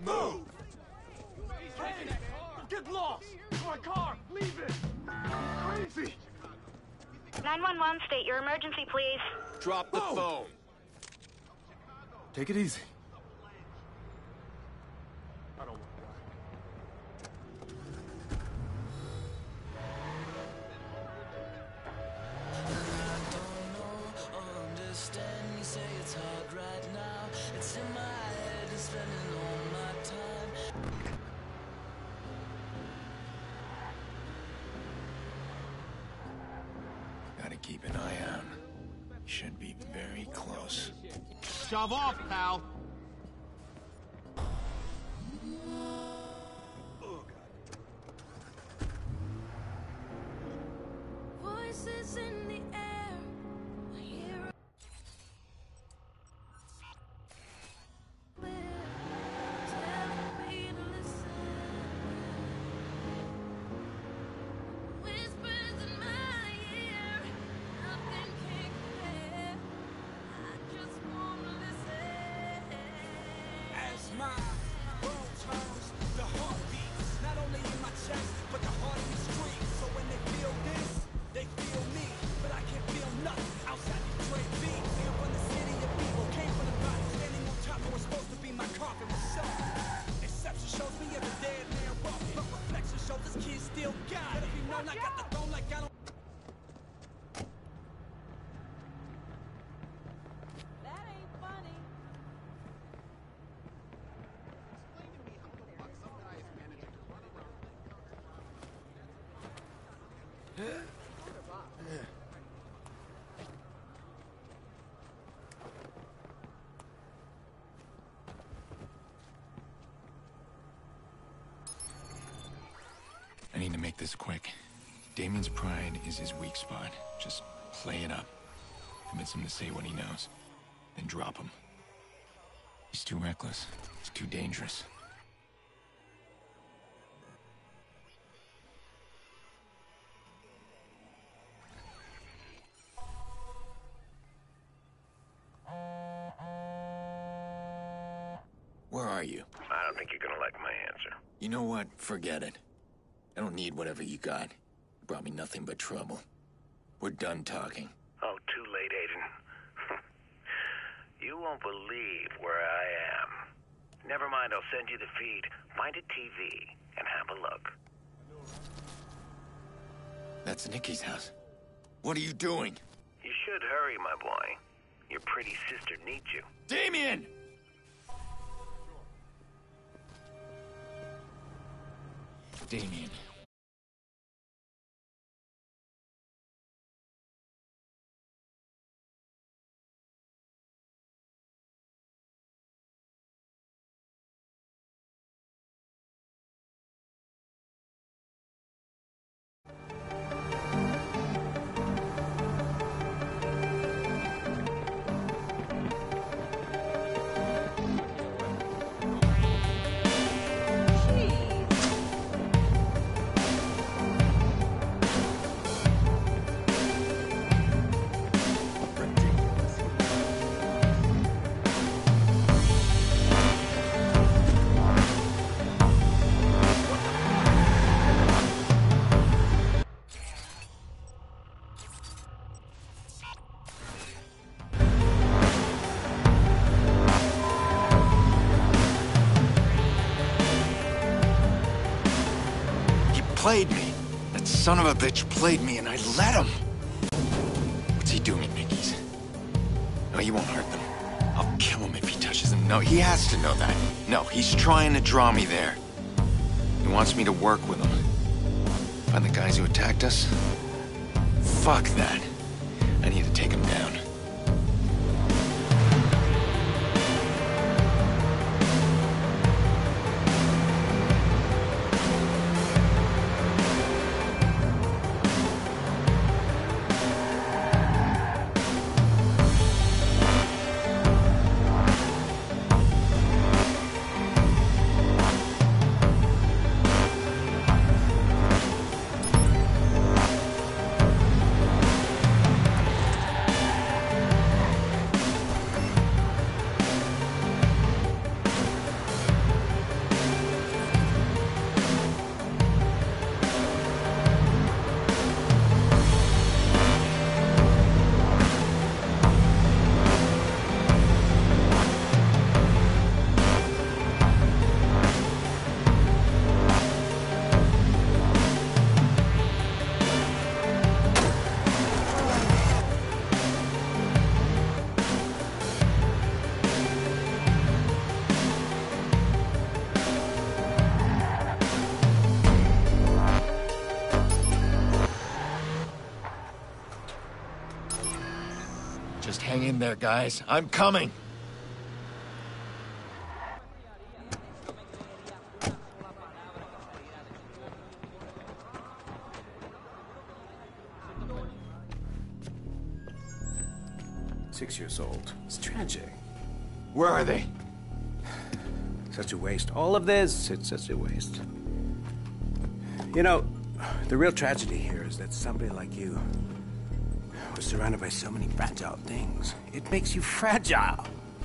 Move! Hey! Get lost! My car! Leave it! Crazy! 911, state your emergency, please. Drop the phone. Take it easy. I don't want Understand, you say it's hard right now. It's in my head and spending all my time. Gotta keep an eye out. Should be very close. Shove off, pal! Voices in the air. I hear telling me to listen. Whispers in my ear. Nothing can compare. I just wanna listen. As my world turns, the heart beats, not only in my chest, but the heart in the street. So when they feel this, they feel me. But I can't feel nothing outside these Detroit beats. Came from the city of people, came from the bottom, standing on top of what's supposed to be my coffin with soul. Exception shows me as a dead man walk, but reflection shows this kid still got it. Let it be known I got the throne like I don't. That ain't funny. I need to make this quick. Damien's pride is his weak spot. Just play it up. Convince him to say what he knows. Then drop him. He's too reckless. He's too dangerous. Where are you? I don't think you're gonna like my answer. You know what? Forget it. I don't need whatever you got. You brought me nothing but trouble. We're done talking. Oh, too late, Aiden. You won't believe where I am. Never mind, I'll send you the feed. Find a TV and have a look. That's Nikki's house. What are you doing? You should hurry, my boy. Your pretty sister needs you. Damien! Damien. Played me. That son of a bitch played me and I let him. What's he doing at Nikki's? No, he won't hurt them. I'll kill him if he touches them. No, he has to know that. No, he's trying to draw me there. He wants me to work with him. Find the guys who attacked us? Fuck that. I need to take him down. in there, guys. I'm coming. "6 years old. It's tragic. Where are they? Such a waste. All of this, it's such a waste. You know, the real tragedy here is that somebody like you was surrounded by so many fragile things. It makes you fragile.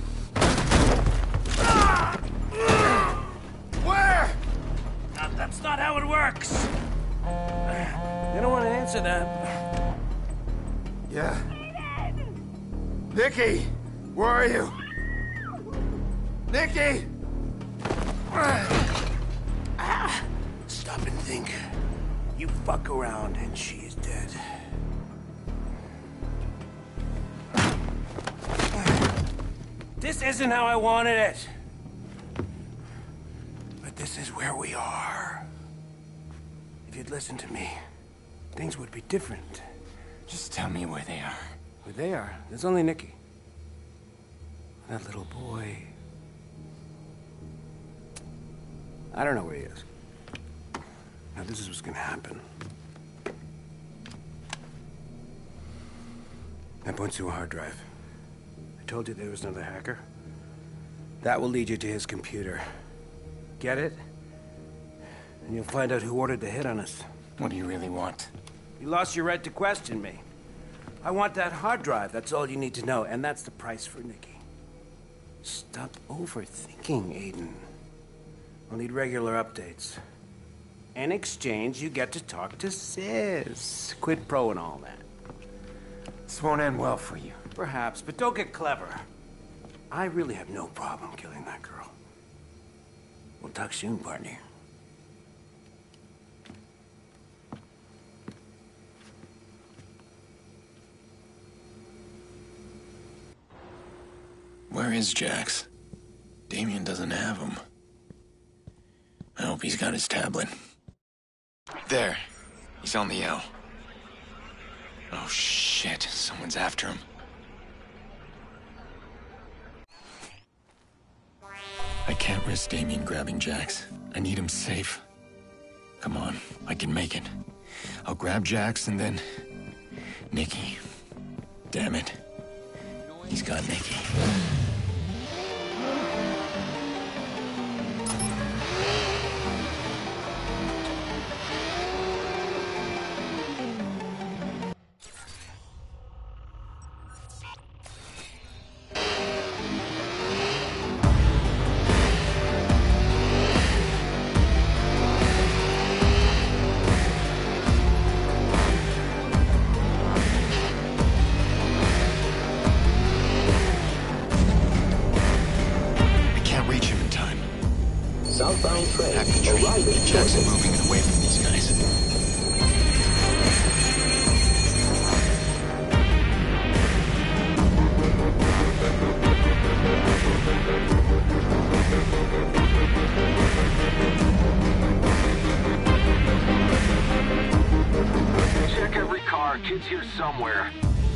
Where? That's not how it works. You don't want to answer that. Yeah. Nikki! Where are you? Nikki! Stop and think. You fuck around and she is dead. This isn't how I wanted it. But this is where we are. If you'd listened to me, things would be different. Just tell me where they are. Where they are, there's only Nicky. That little boy. I don't know where he is. Now, this is what's gonna happen. I points to a hard drive. I told you there was another hacker. That will lead you to his computer. Get it? And you'll find out who ordered the hit on us. What do you really want? You lost your right to question me. I want that hard drive, that's all you need to know, and that's the price for Nicky. Stop overthinking, Aiden. I'll need regular updates. In exchange, you get to talk to Sis. Quid pro and all that. This won't end well for you. Perhaps, but don't get clever. I really have no problem killing that girl. We'll talk soon, partner. Where is Jax? Damien doesn't have him. I hope he's got his tablet. There. He's on the L. Oh shit, someone's after him. I can't risk Damien grabbing Jax. I need him safe. Come on, I can make it. I'll grab Jax and then... Nicky. Damn it. He's got Nicky. Southbound train Pack the train. arriving Get Jackson shortly. moving it away from these guys. Check every car. Kid's here somewhere.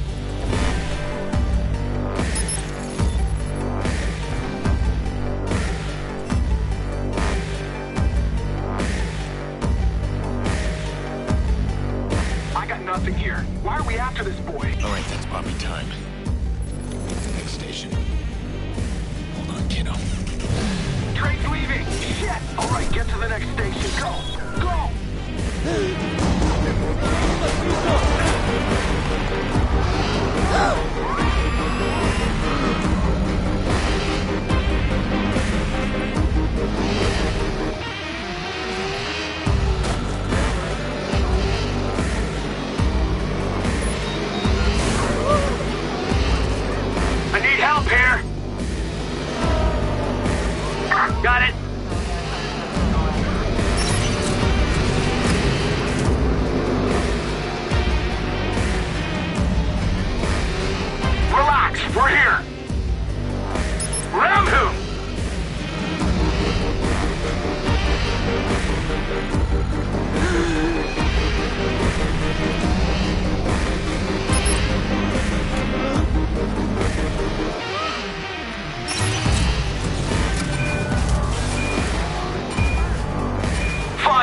Nothing here. Why are we after this boy? All right, that's Bobby time. Next station. Hold on, kiddo. Train's leaving! Shit! All right, get to the next station. Go! Go! I need help here! Got it!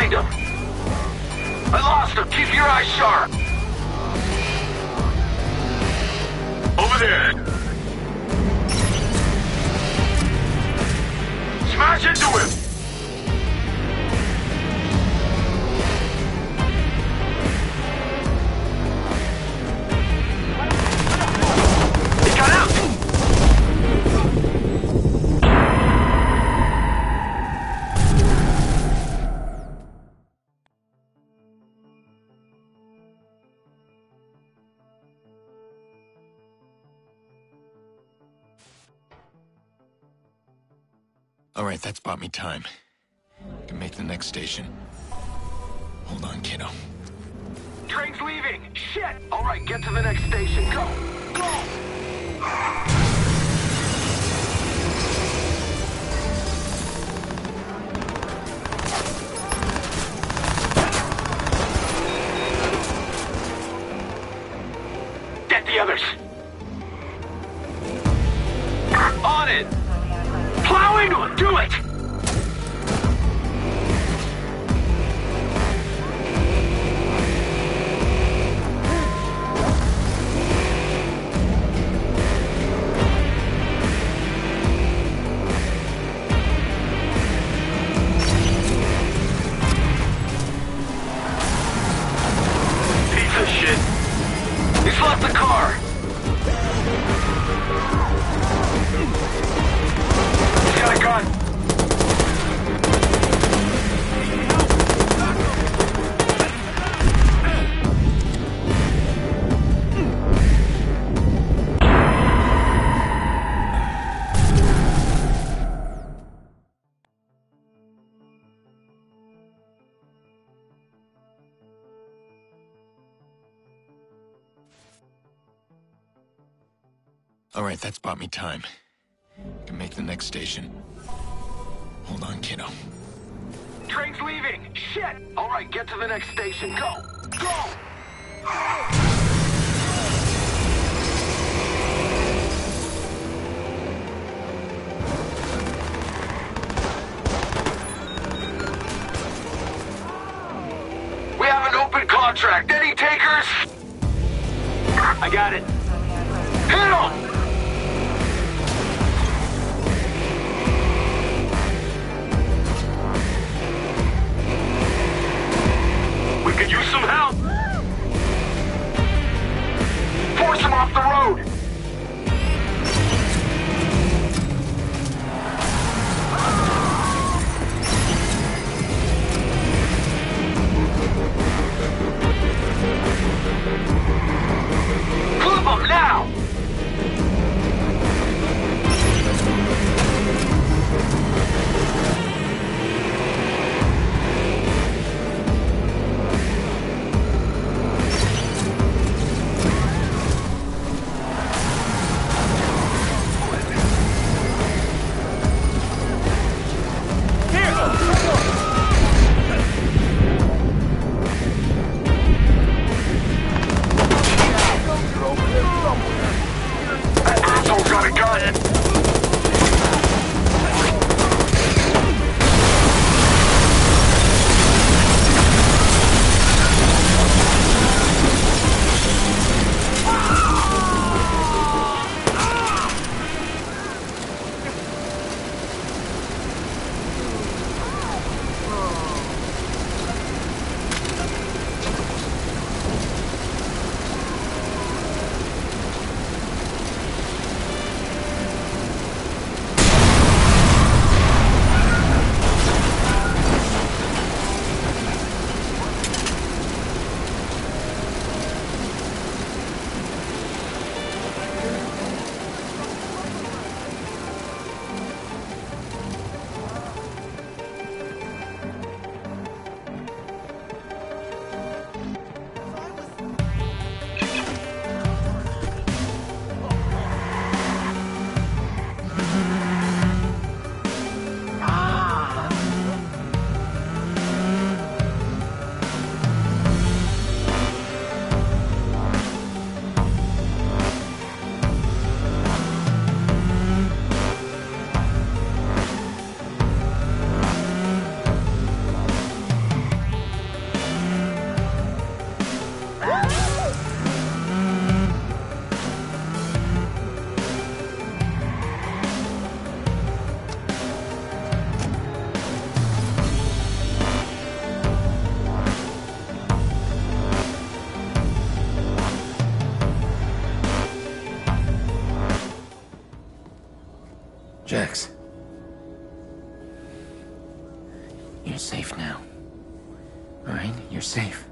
find him. I lost him. Keep your eyes sharp. Over there. Smash into him. He got out. All right, that's bought me time. I can make the next station. Hold on, kiddo. Train's leaving. Shit. All right, get to the next station. Go. Go. Get the others. On it. Plow into him! Do it! Piece of shit. He's left the car. He's got a gun. All right, that's bought me time. I can make the next station. Hold on, kiddo. Train's leaving. Shit. All right, get to the next station. Go. Go. We have an open contract. Any takers? I got it. Hit him! We could use some help. Force him off the road. Clip him now! You're safe now. Alright? You're safe.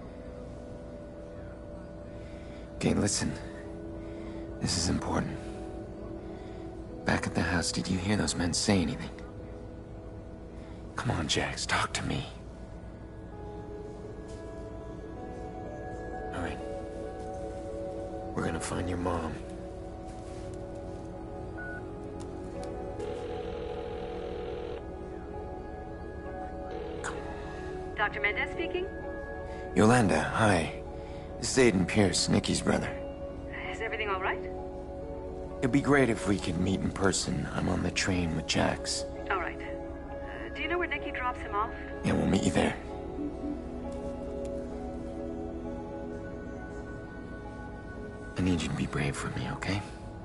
Okay, listen. This is important. Back at the house, did you hear those men say anything? Come on, Jax, talk to me. Alright. We're gonna find your mom. Dr. Mendez speaking? Yolanda, hi. This is Aiden Pierce, Nikki's brother. Is everything all right? It'd be great if we could meet in person. I'm on the train with Jax. All right. Do you know where Nikki drops him off? Yeah, we'll meet you there. I need you to be brave for me, okay?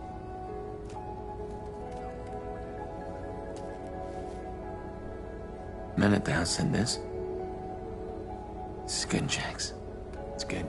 Men at the house said this. This is good, Jax. It's good.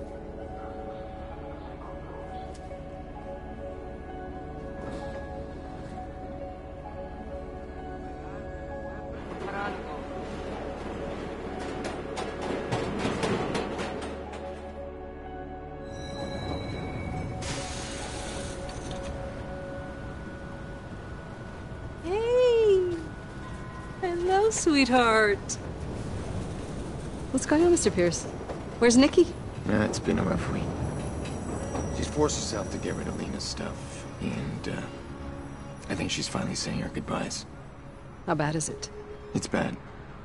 Hey! Hello, sweetheart. What's going on, Mr. Pierce? Where's Nikki? Yeah, it's been a rough week. She's forced herself to get rid of Lena's stuff, and, I think she's finally saying her goodbyes. How bad is it? It's bad.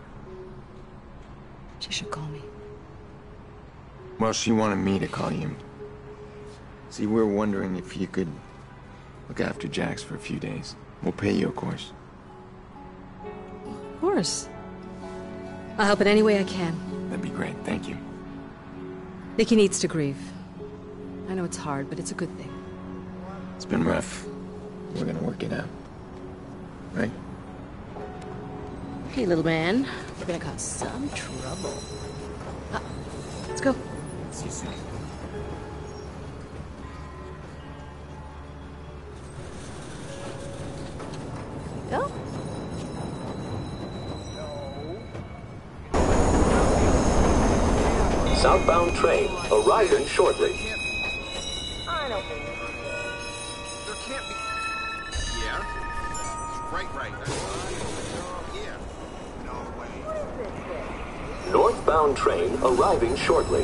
She should call me. Well, she wanted me to call you. See, we're wondering if you could look after Jax for a few days. We'll pay you, of course. Of course. I'll help in any way I can. That'd be great, thank you. Nikki needs to grieve. I know it's hard, but it's a good thing. It's been rough. We're gonna work it out. Right? Hey, little man. We're gonna cause some trouble. Let's go. See you soon. Go. Southbound train arriving shortly. I don't think there can't be. Yeah. Right. Yeah. No way. Northbound train arriving shortly.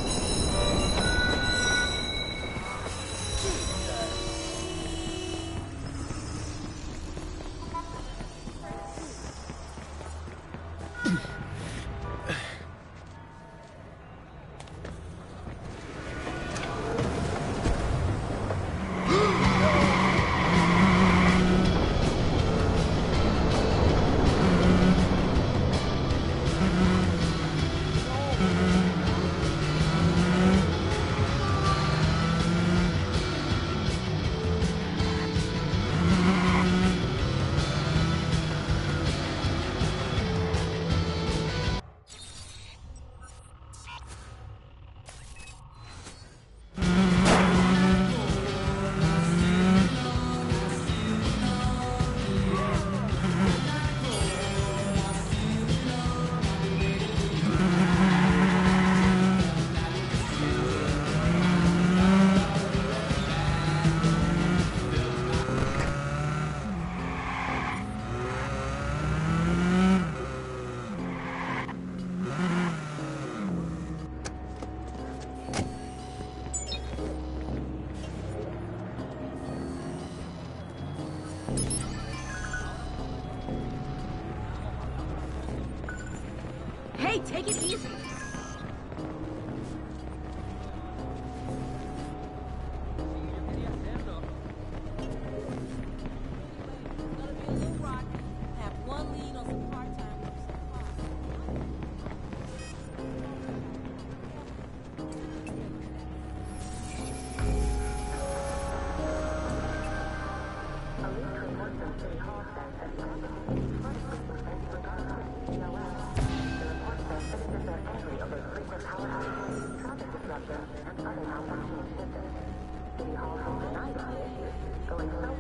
Hey, take it easy.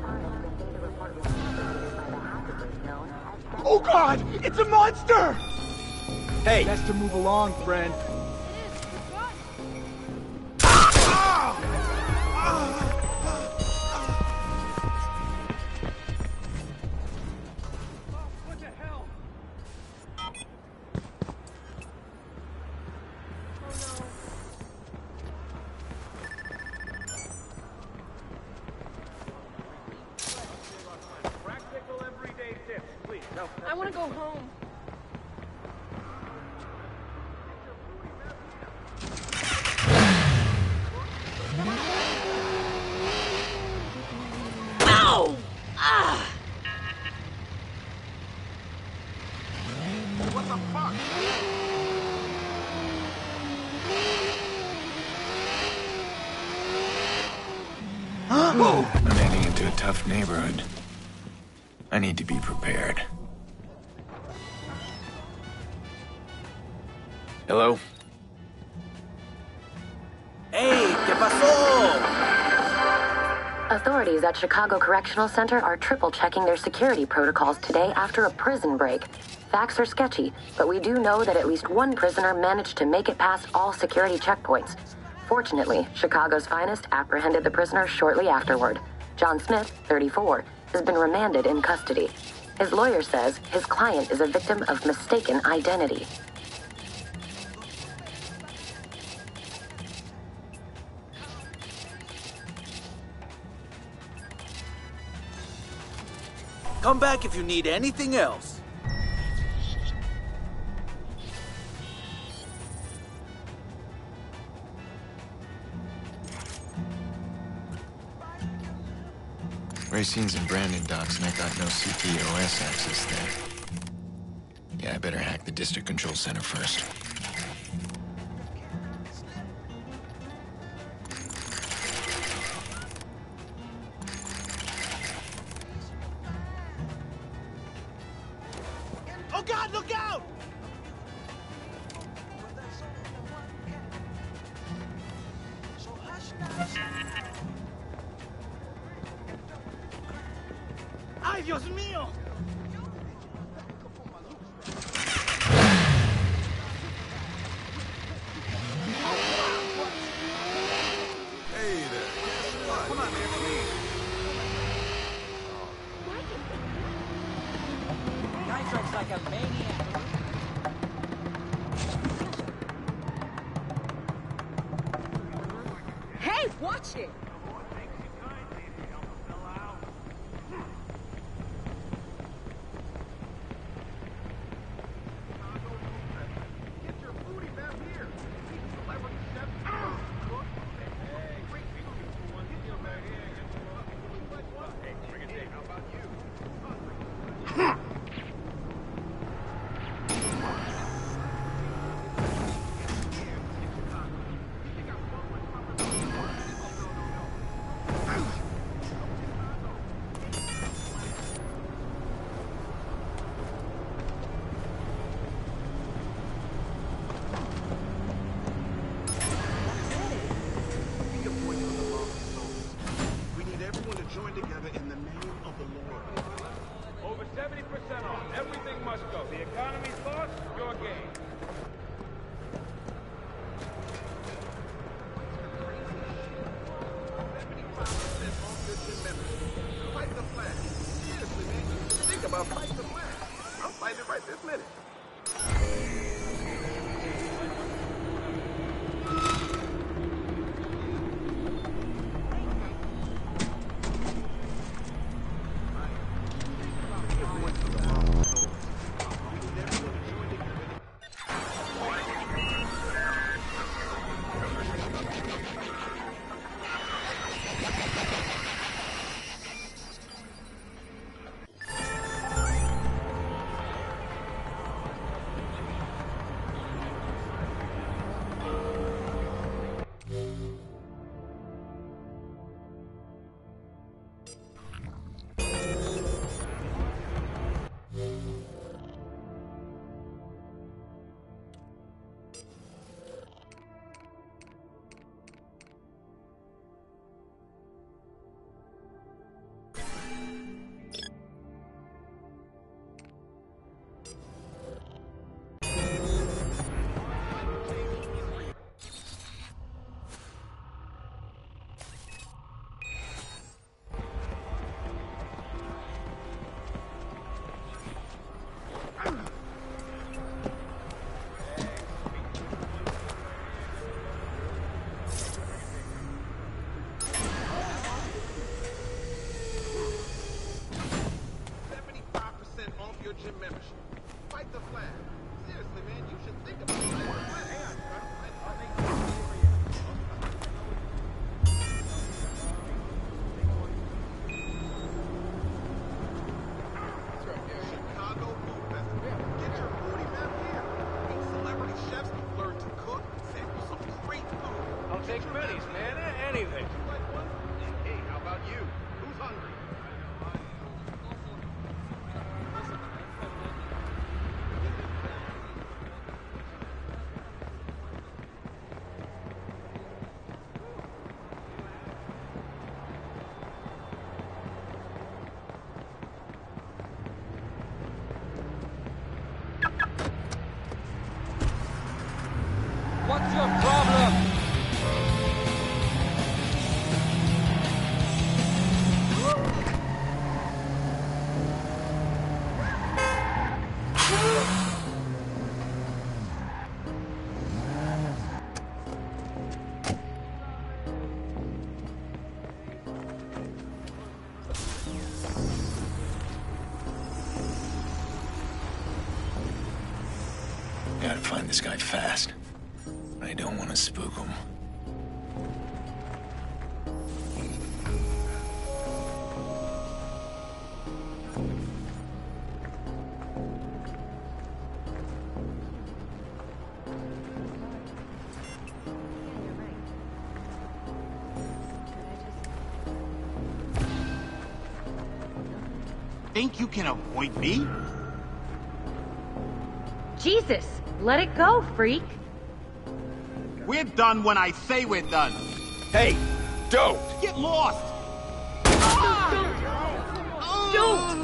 Oh God! It's a monster! Hey! Best to move along, friend. What the hell? Practical everyday tips, please. No. I want to go home. Ow! Ah! What the fuck? I'm heading into a tough neighborhood. I need to be prepared. Hello? Hey, ¿qué pasó? Authorities at Chicago Correctional Center are triple-checking their security protocols today after a prison break. Facts are sketchy, but we do know that at least one prisoner managed to make it past all security checkpoints. Fortunately, Chicago's finest apprehended the prisoner shortly afterward. John Smith, 34, has been remanded in custody. His lawyer says his client is a victim of mistaken identity. Come back if you need anything else. Racine's in Brandon docks, and I got no CPOS access there. Yeah, I better hack the district control center first. Oh God, look out! ¡Ay, Dios mío! Hey there. Come on, man. Guy drives like a maniac. Hey, watch it! We need everyone to join together in the name of the Lord. Over 70% off. Everything must go. The economy's lost, your gain. Fight the flag. Seriously, man. Think about fighting the flag. I'm fighting it right this minute. Gotta find this guy fast. I don't want to spook him. Think you can avoid me? Jesus, let it go, freak. We're done when I say we're done. Hey, don't! Get lost! Don't!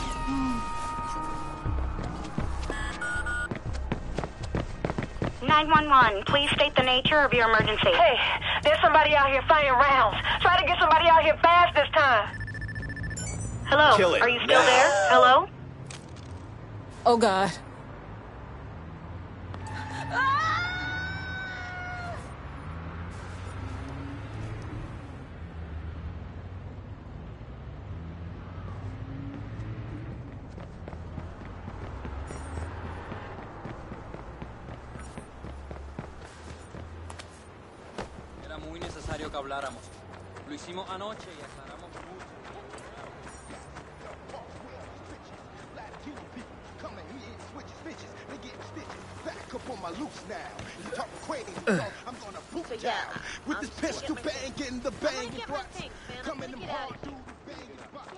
911, please state the nature of your emergency. Hey, there's somebody out here firing rounds. Try to get somebody out here fast this time. Hello, Kill it are you still now. there? Hello? Oh, God. Era muy necesario que habláramos. Lo hicimos anoche y aclaramos mucho. On my loose now. You talk crazy, I'm gonna boot down. With this pistol bang, getting the bang and butts. Coming them hard, dude, bang and butts.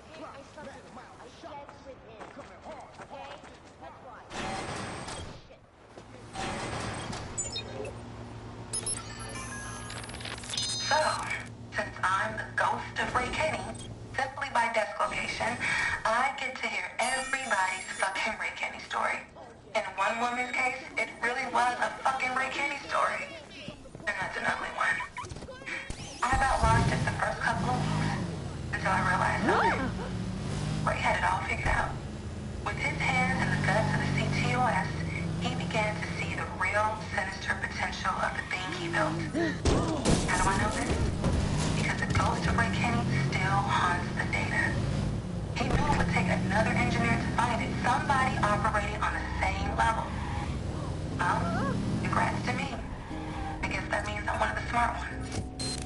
So, since I'm the ghost of Ray Kenny, simply by desk location, I get to hear everybody's fucking Ray Kenny story. In one woman's case, it really was a fucking Ray Kenny story. And that's an ugly one. I about lost it the first couple of weeks until I realized something. Ray had it all figured out. With his hands in the guts of the CTOS, he began to see the real sinister potential of the thing he built. How do I know this? Because the ghost of Ray Kenny still haunts the data. He knew it would take another engineer to find it, somebody operating on the same level. Well, congrats to me. I guess that means I'm one of the smart ones.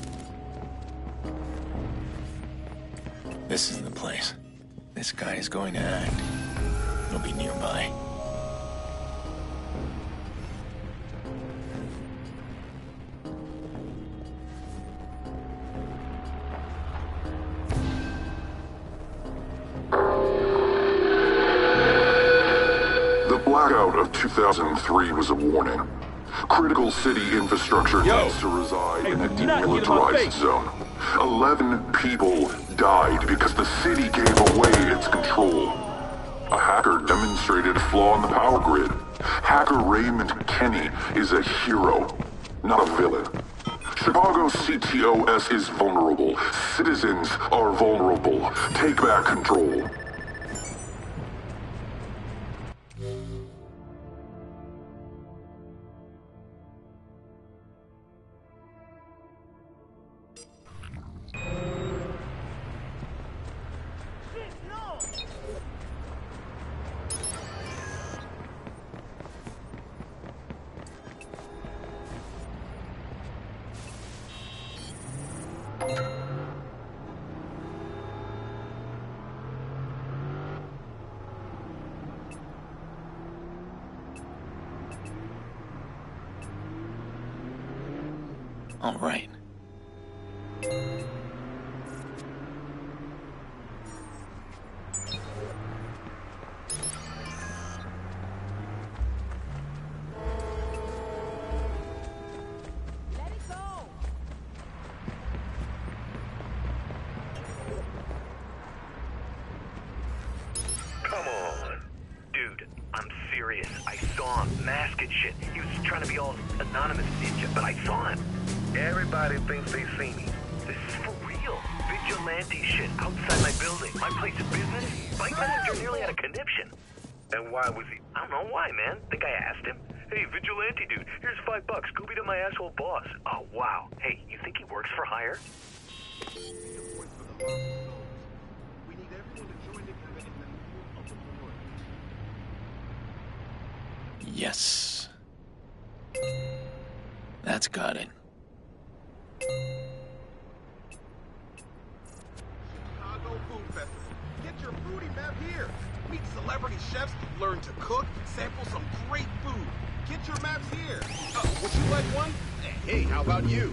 This is the place. This guy is going to act. He'll be nearby. The blackout of 2003 was a warning. Critical city infrastructure needs to reside in a demilitarized zone. 11 people died because the city gave away its control. A hacker demonstrated a flaw in the power grid. Hacker Raymond Kenny is a hero, not a villain. Chicago CTOS is vulnerable. Citizens are vulnerable. Take back control. All right. Come on. Dude, I'm serious. I saw him. Mask and shit. He was trying to be all anonymous ninja, but I saw him. Everybody thinks they see me. This is for real. Vigilante shit outside my building. My place of business. My manager nearly had a conniption. And why was he? I don't know why, man. Think I asked him. Hey, vigilante dude, here's $5. Go be to my asshole boss. Oh, wow. Hey, you think he works for hire? Yes. That's got it. Chicago Food Festival. Get your foodie map here. Meet celebrity chefs, learn to cook, sample some great food. Get your maps here. Would you like one? Hey, how about you?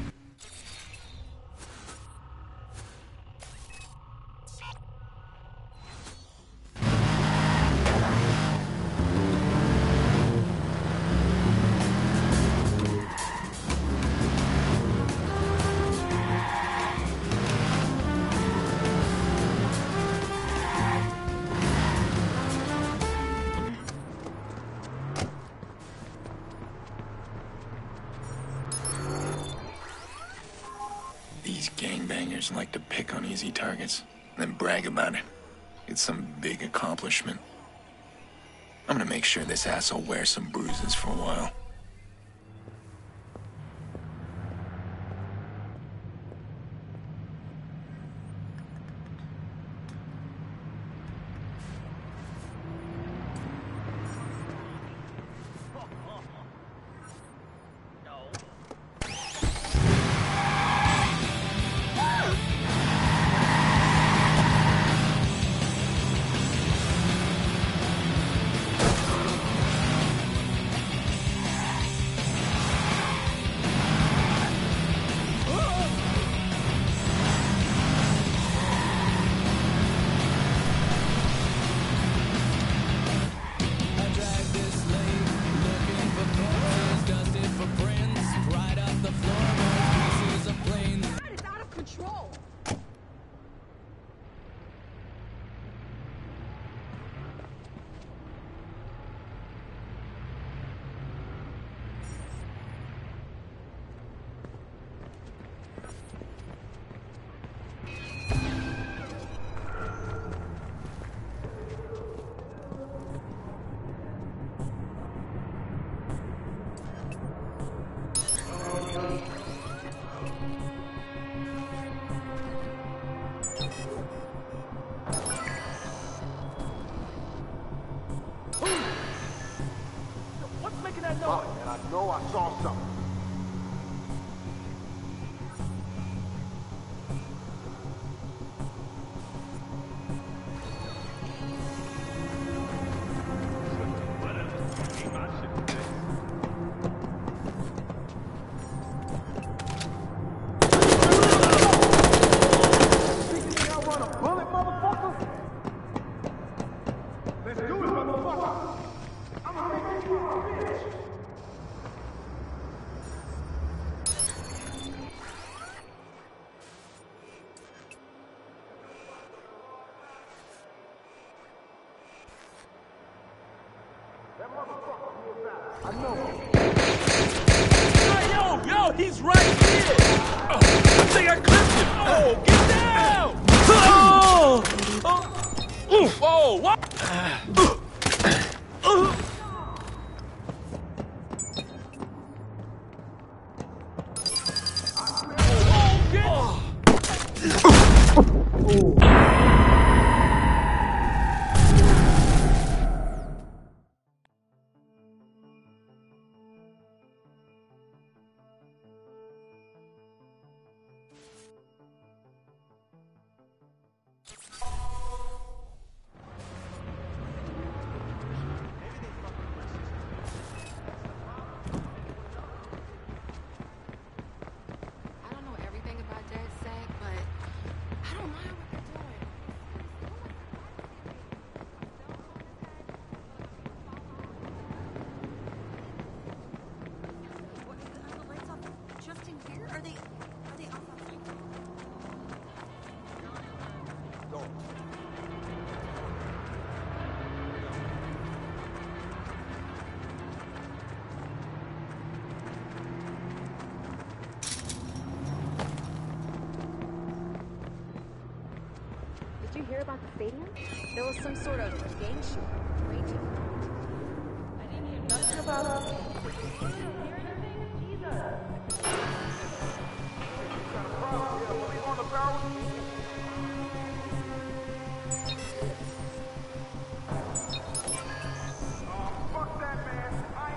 These gangbangers like to pick on easy targets, then brag about it. It's some big accomplishment. I'm gonna make sure this asshole wears some bruises for a while. And I know I saw something. Yo, he's right here! Oh, I think I clipped him! Oh, get down! Oh! Whoa, what? Did you hear about the stadium? There was some sort of gang shooting raging. I didn't hear nothing about it. Fuck that, man. I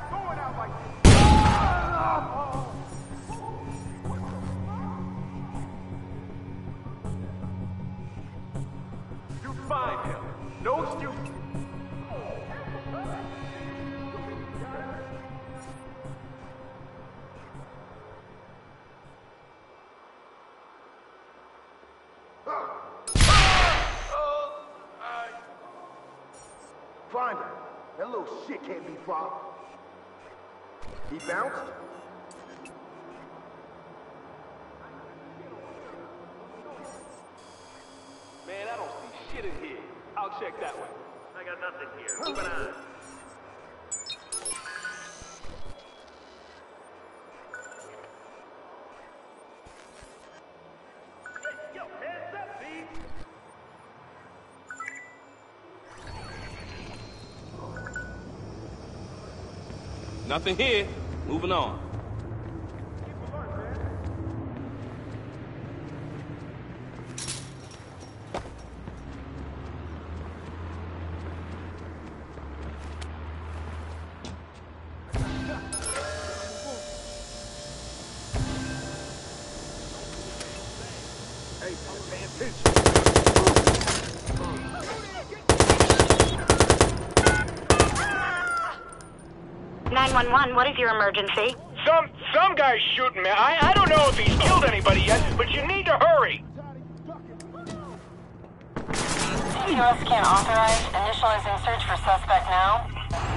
find him. That little shit can't be far. He bounced? Man, I don't see shit in here. I'll check that way. I got nothing here. Moving on. Yo, hands up, B! Nothing here. Moving on. Hey, pay attention. 911, what is your emergency? Some guy's shooting me. I don't know if he's killed anybody yet, but you need to hurry. CQS scan authorized. Initializing search for suspect now.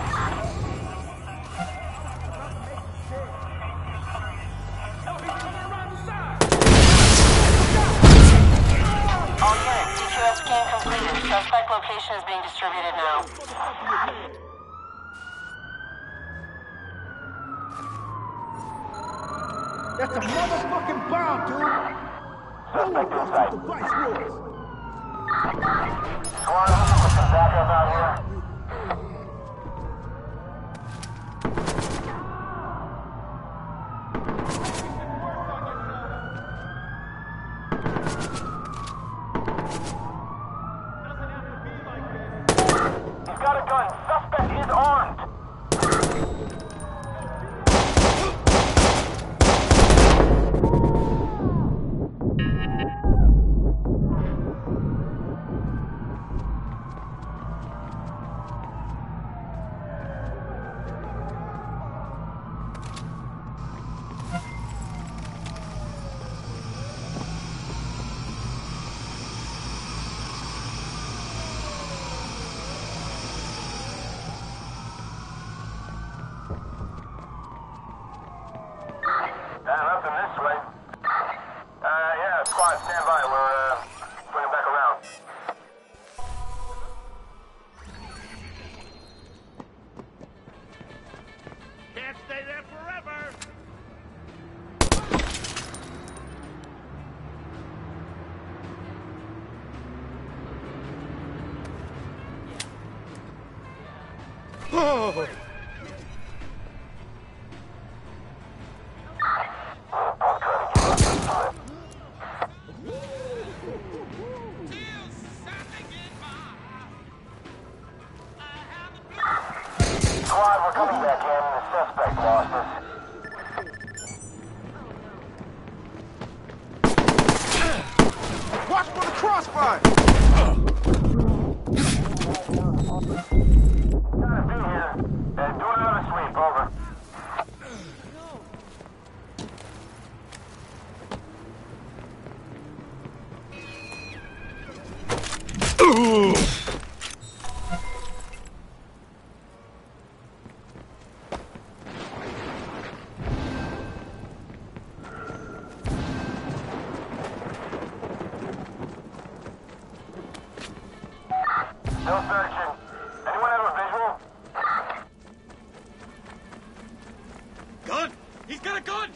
All units, CQS scan completed. Suspect location is being distributed now. That's a motherfucking bomb, dude! Suspect in sight. Device rules. Squad, with some backup out here. He's got a gun. Suspect is armed. Nothing this way. Yeah, squad, stand by. We're bringing back around. Can't stay there forever. Oh! Squad, we're coming back in. The suspect lost us. Watch for the crossfire! Gotta be here. Do another sweep, over. No searching. Anyone have a visual? Gun! He's got a gun!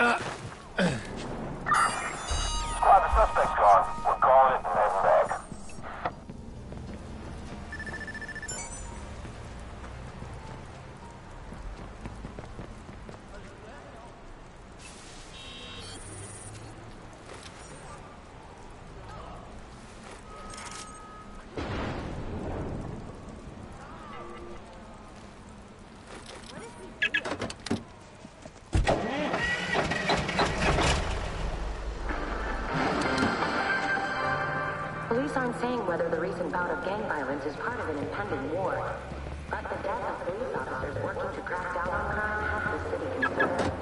Squad, the suspect's gone. We're calling it and heading back. Police aren't saying whether the recent bout of gang violence is part of an impending war. But the death of police officers working to crack down on crime has the city concerned.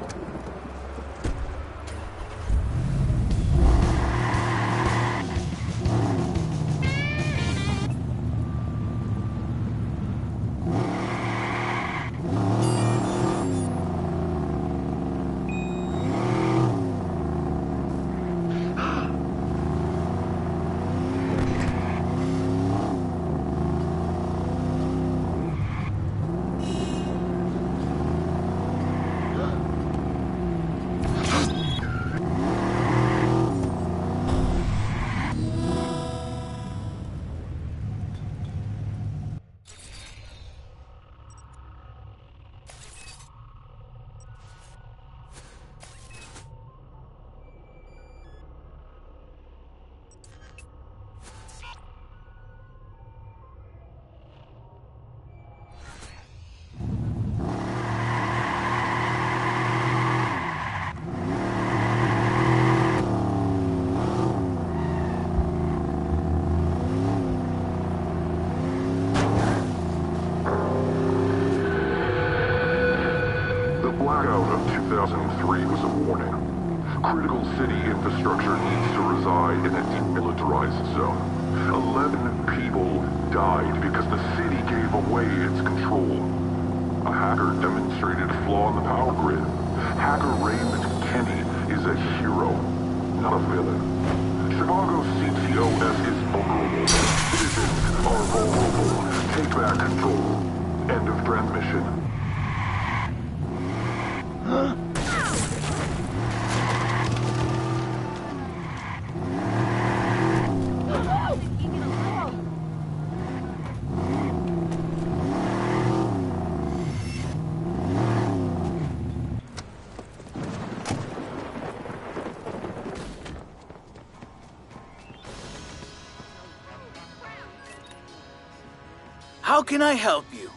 blackout of 2003 was a warning. Critical city infrastructure needs to reside in a demilitarized zone. 11 people died because the city gave away its control. A hacker demonstrated a flaw in the power grid. Hacker Ray McKinney is a hero, not a villain. Chicago CTOS is vulnerable. Citizens are vulnerable. Take back control. End of transmission. How can I help you?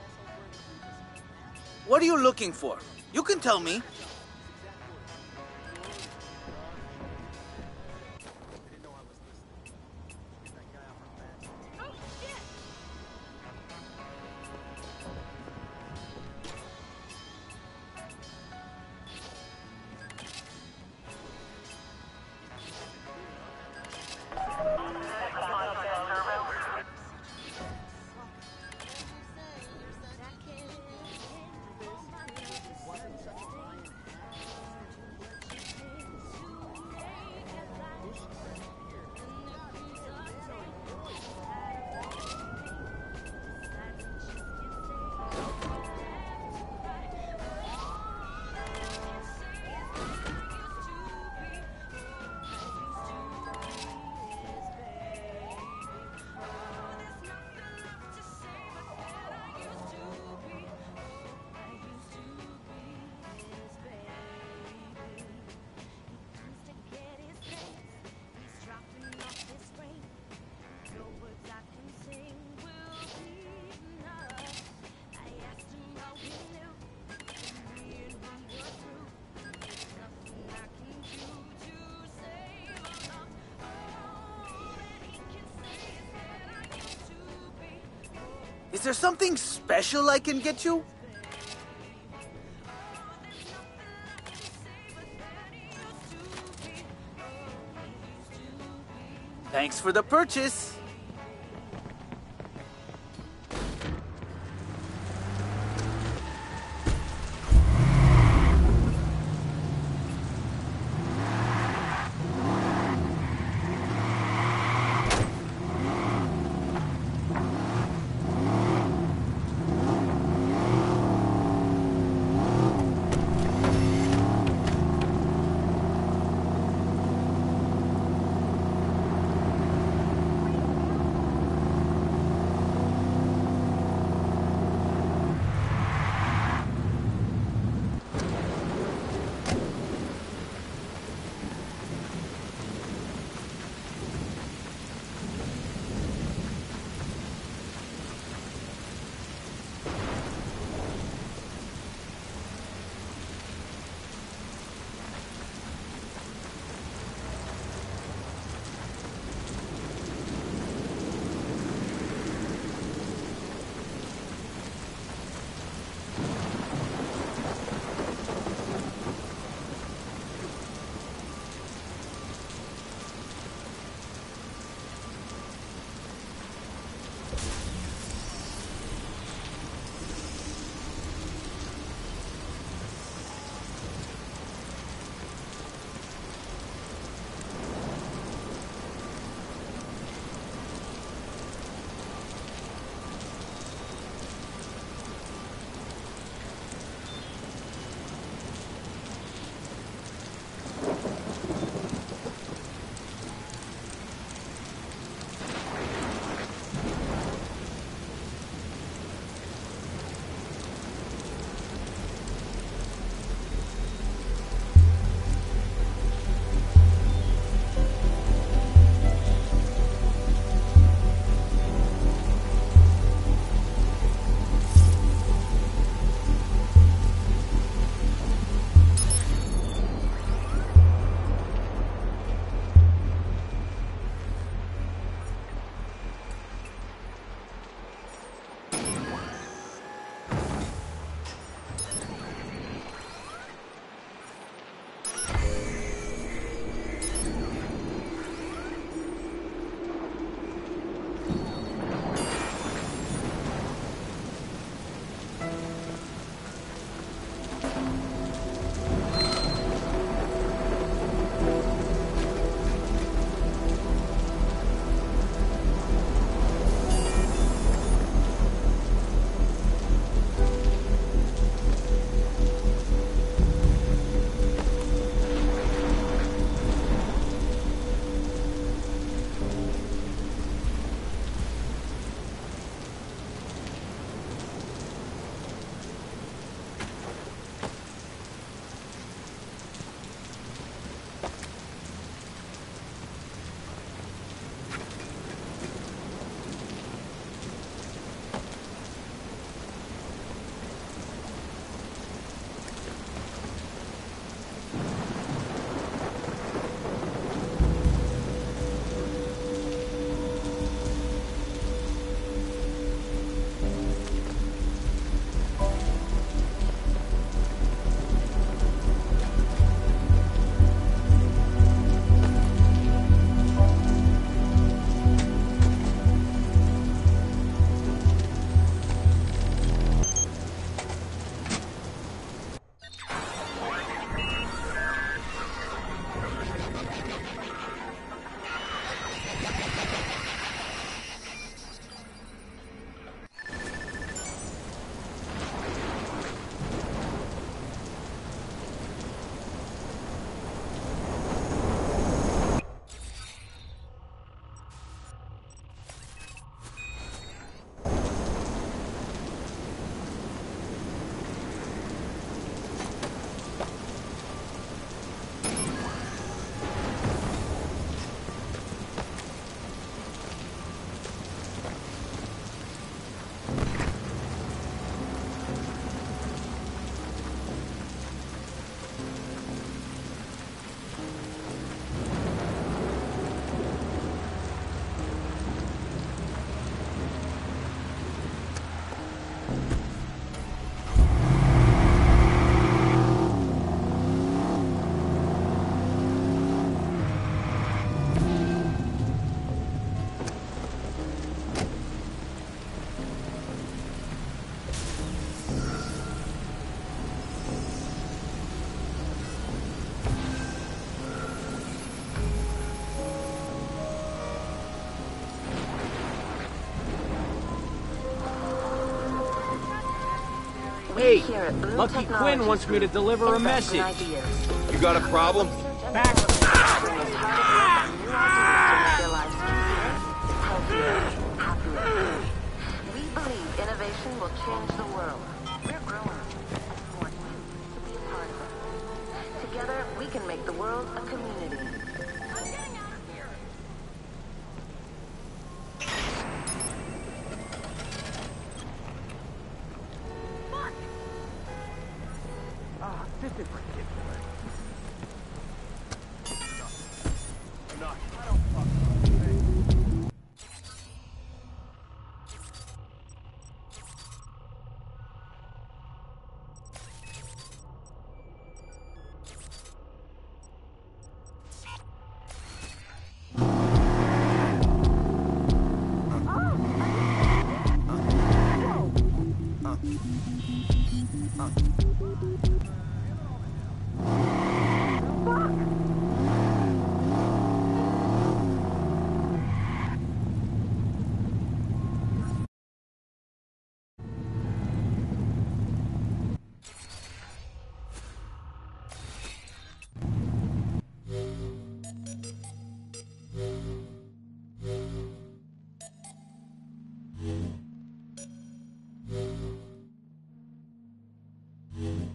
What are you looking for? You can tell me. Is there something special I can get you? Thanks for the purchase. Hey, Lucky Quinn wants me to deliver a message. You got a problem? Back. We believe innovation will change the world. We're growing. We want you to be a part of it. Together, we can make the world a community. I'm getting out of here. This is ridiculous. Enough. I don't fucking think. Mm-hmm.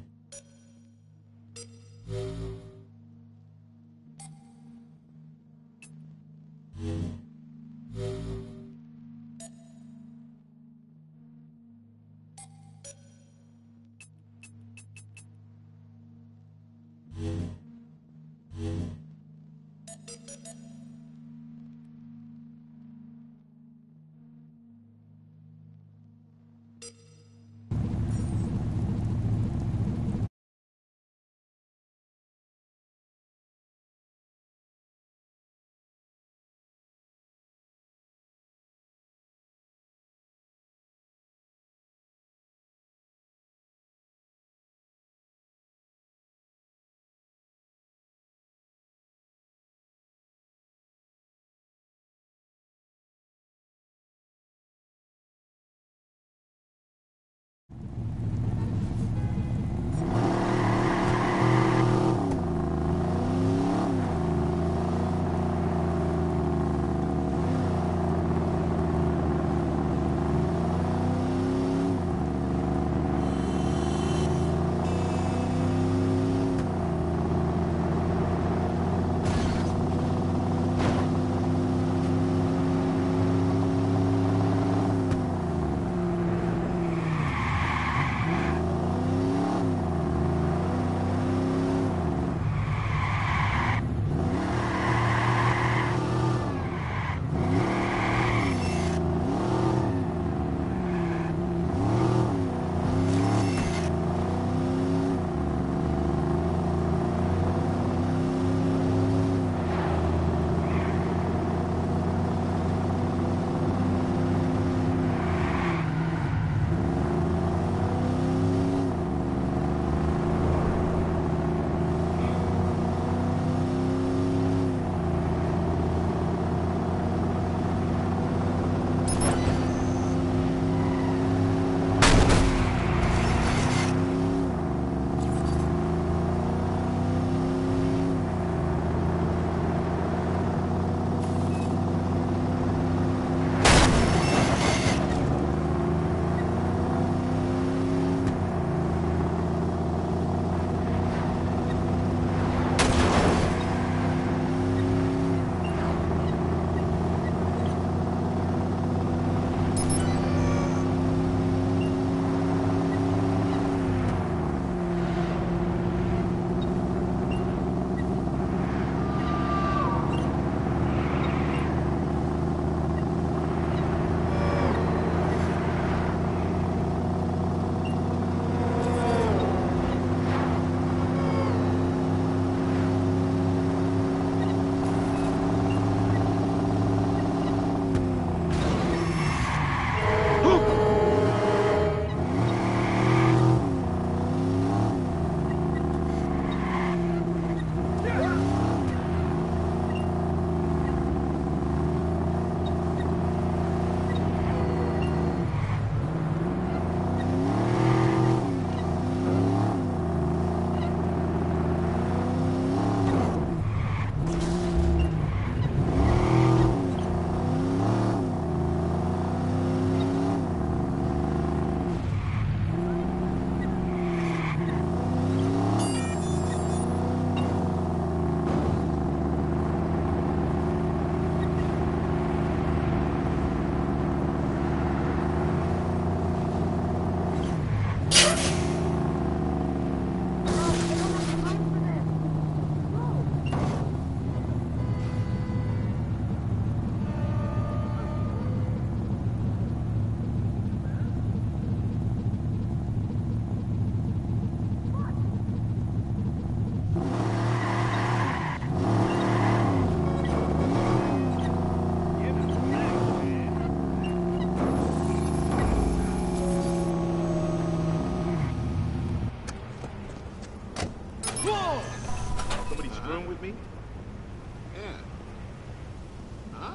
Whoa! Somebody screwing with me? Yeah. Huh?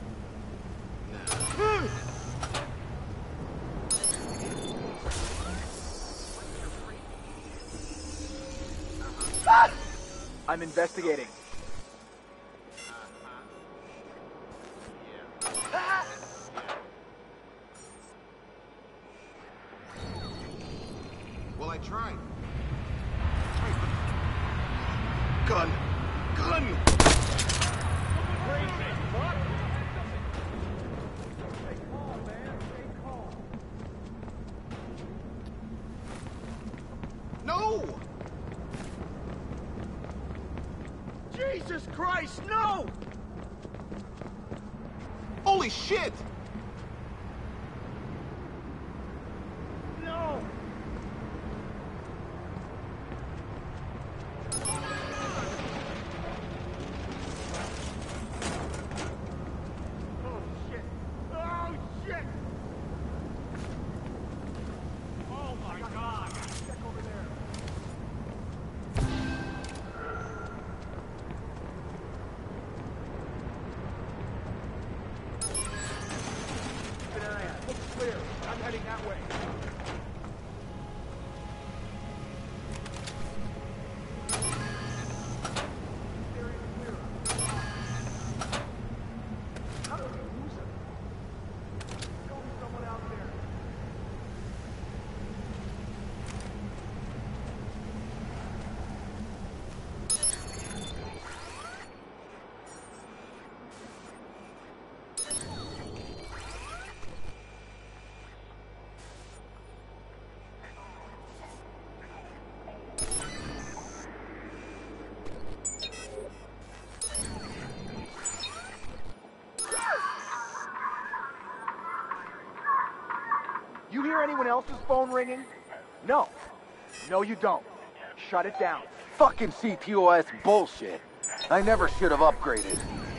Nah. I'm investigating. Well, I tried. Gun! Gun! No! Jesus Christ, no! Holy shit! No! Oh shit! Oh shit! Oh my God! Check over there. Keep an eye out. Looks clear. I'm heading that way. How do we lose him? Go with someone out there. You hear anyone else's phone ringing? No. No, you don't. Shut it down. Fucking CTOS bullshit. I never should have upgraded.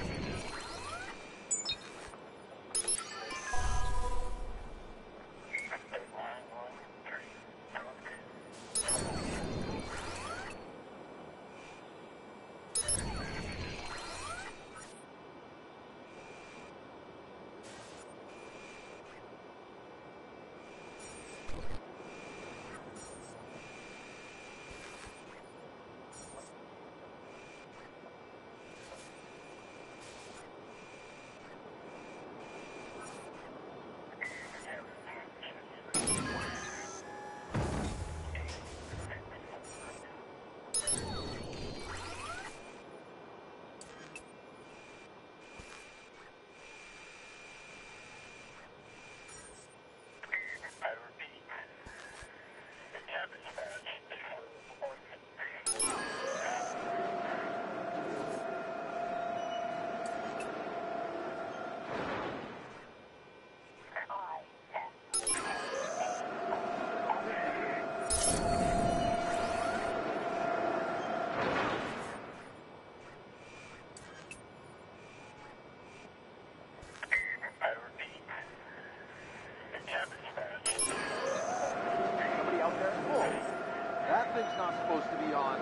Somebody out there? Cool. That thing's not supposed to be on.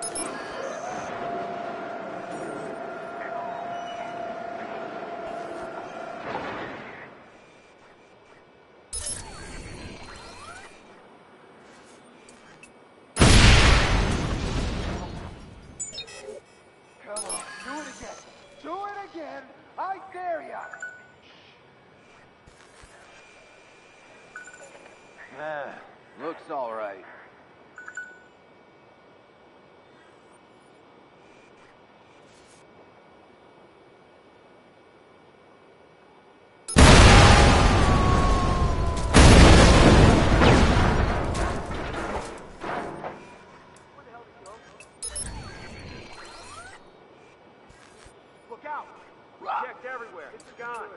Come on, do it again. Do it again. I dare ya. Looks all right. Look out. Checked everywhere. It's gone.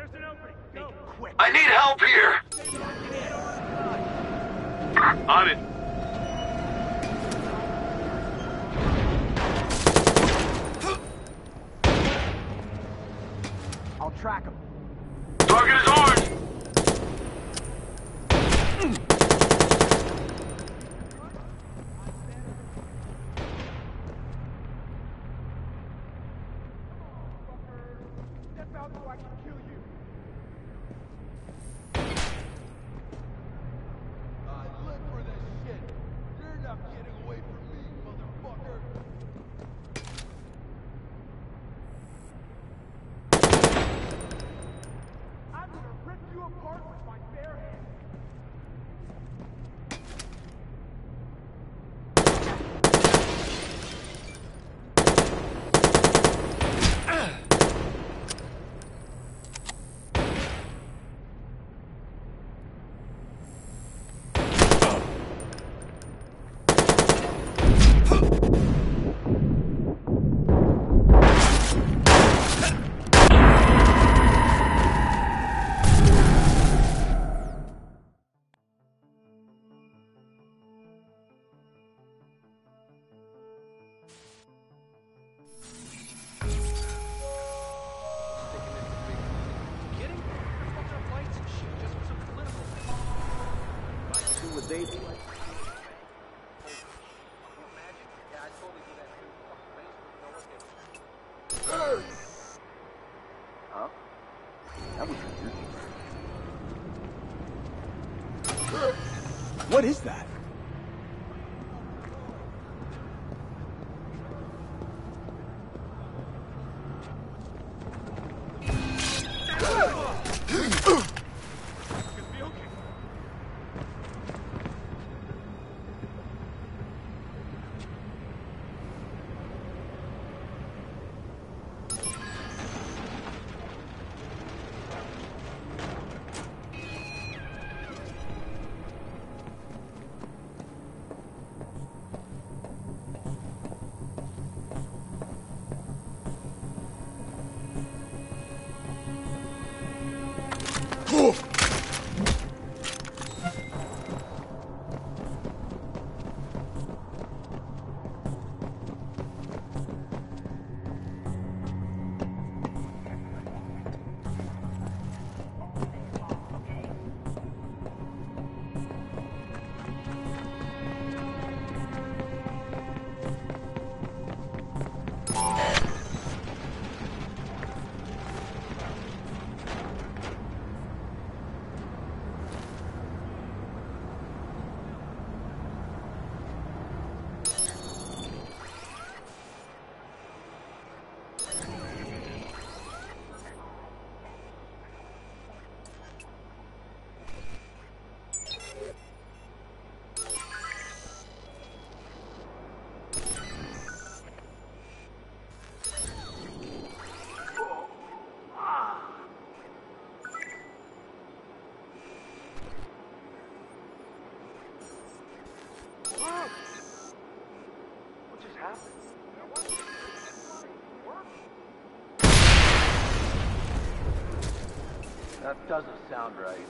I need help here! On it. I'll track him. Target is armed! Step out so I can kill you. I live for this shit. You're not getting away from me, motherfucker. I'm gonna rip you apart with my bare hands. Huh? That was weird. What is that? What just happened? That doesn't sound right.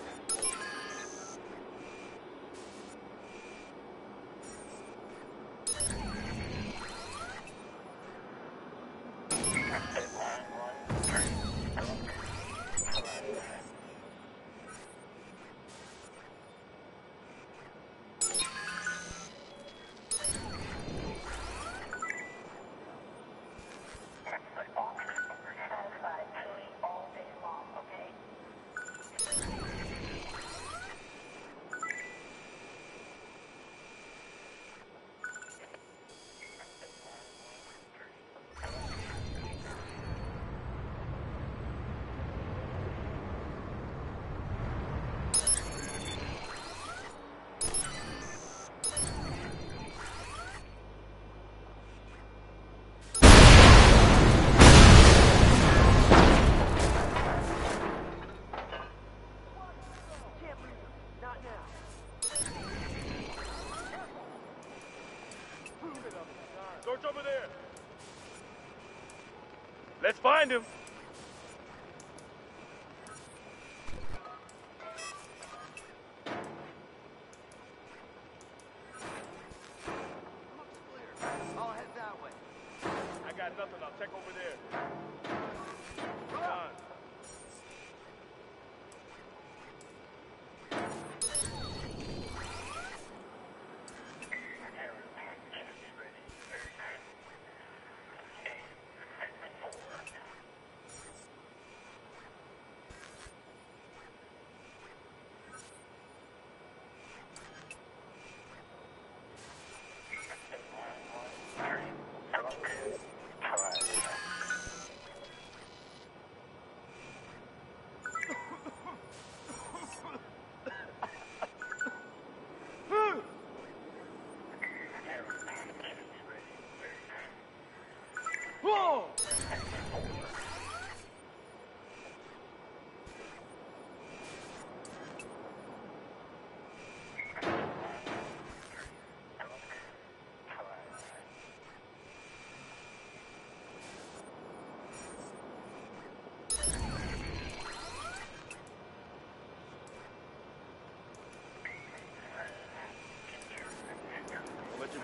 Search over there. Let's find him.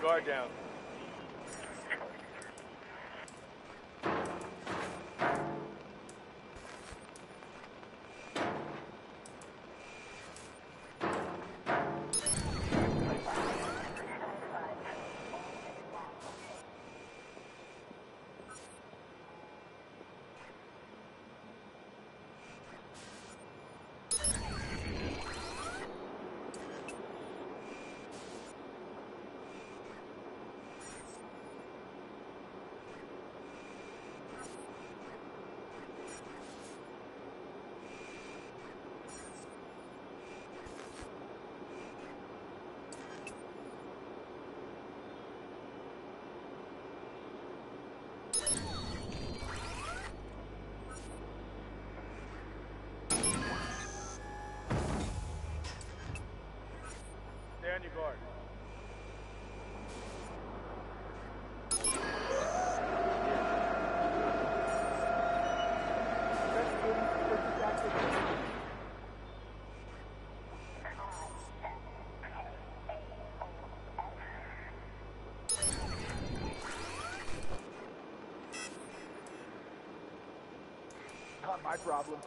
guard down. Stay on your guard. Not my problem.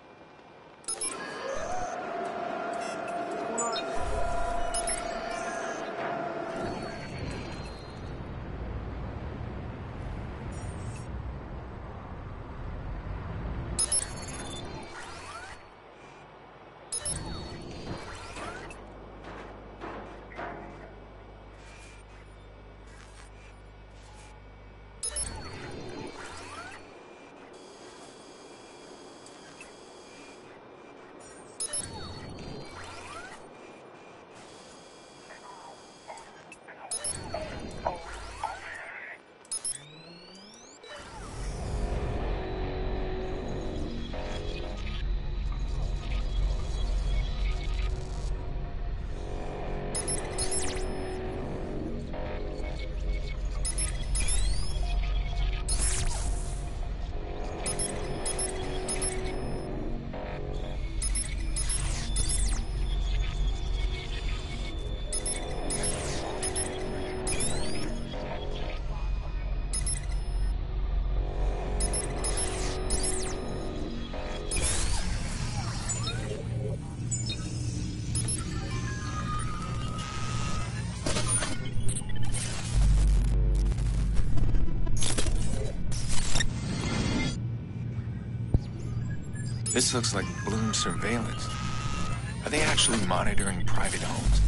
This looks like Bloom surveillance. Are they actually monitoring private homes?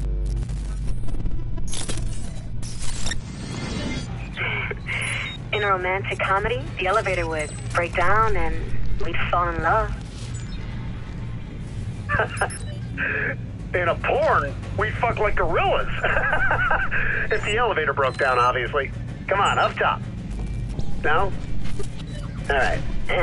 In a romantic comedy, the elevator would break down and we'd fall in love. In a porn, we'd fuck like gorillas. If the elevator broke down, obviously. Come on, up top. No? All right.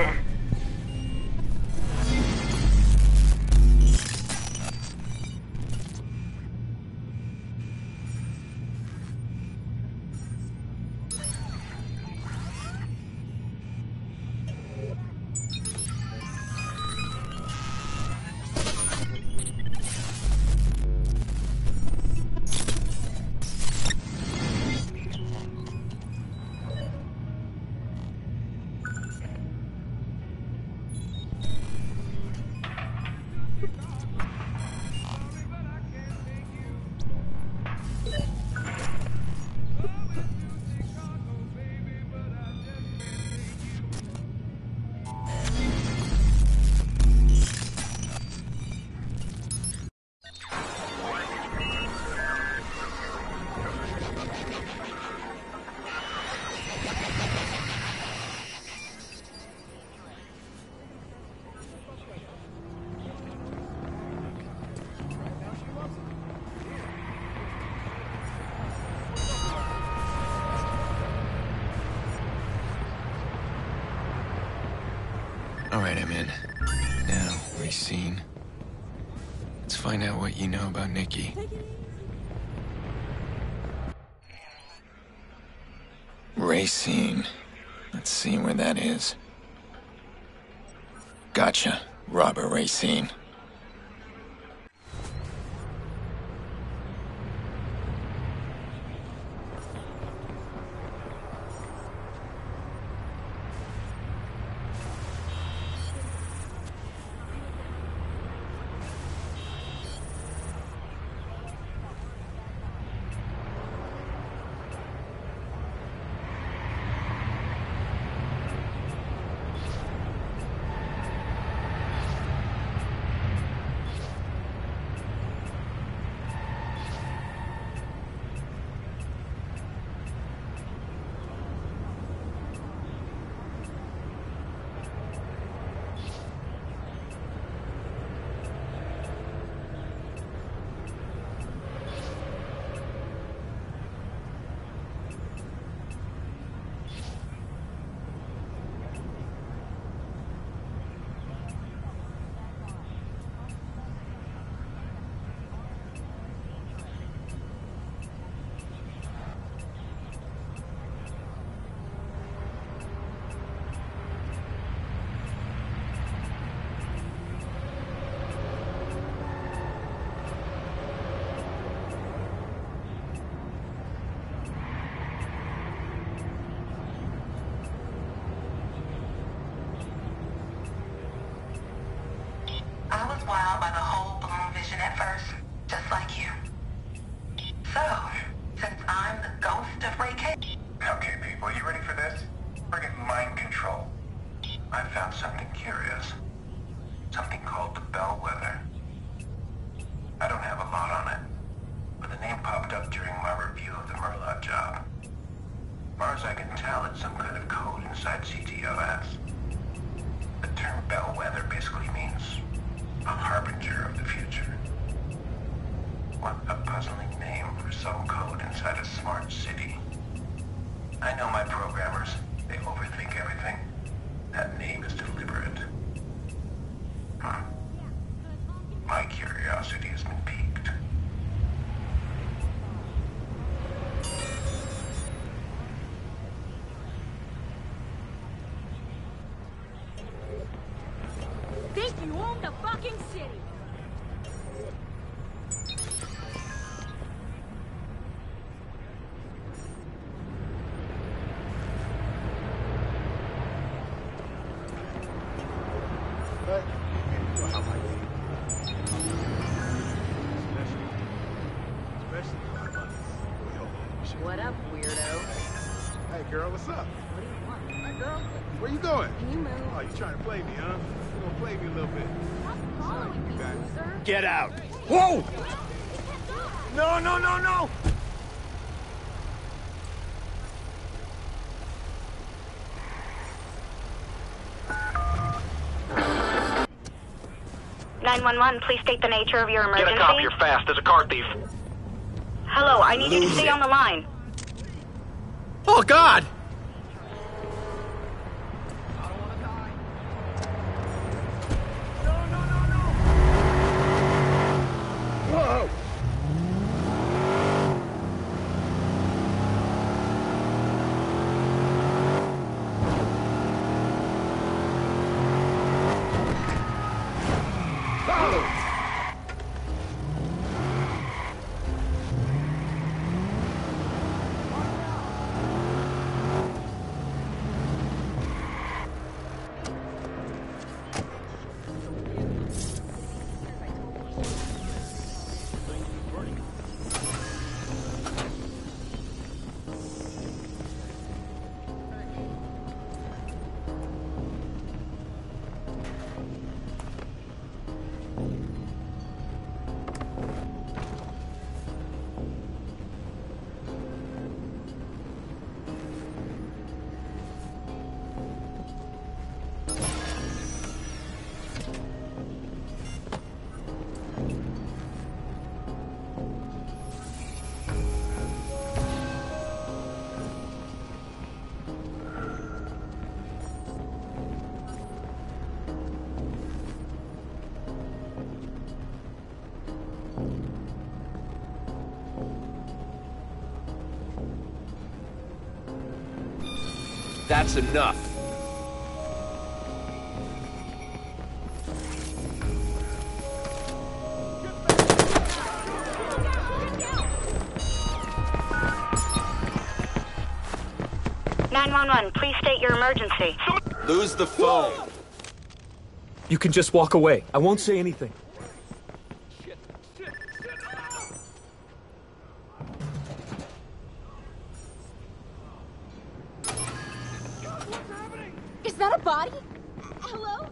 All right, I'm in. Now, Racine. Let's find out what you know about Nikki. Racine. Let's see where that is. Gotcha. Robert Racine. called the Bellwether. I don't have a lot on it, but the name popped up during my review of the Murloc job. As far as I can tell, it's some kind of code inside CTOS. The term Bellwether basically means a harbinger of the future. What a puzzling name for some code inside a smart city. I know my programmers. They overthink everything. That name is deliberate. My curiosity has been piqued. Think you own the fucking city! What up, weirdo? Hey, girl, what's up? What do you want? Hey, girl, where you going? Can you move? Oh, you trying to play me, huh? You gonna play me a little bit. Following me, loser. Get out! Whoa! No, no, no, no! Please state the nature of your emergency. Get a cop here fast. There's a car thief. Hello, I need you to stay on the line. Oh, God! Whoa! That's enough. Please state your emergency. Lose the phone. You can just walk away. I won't say anything. Is that a body? Hello?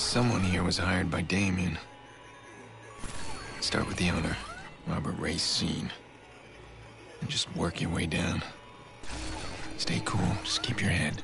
Someone here was hired by Damien. Start with the owner, Robert Racine. And just work your way down. Stay cool, just keep your head.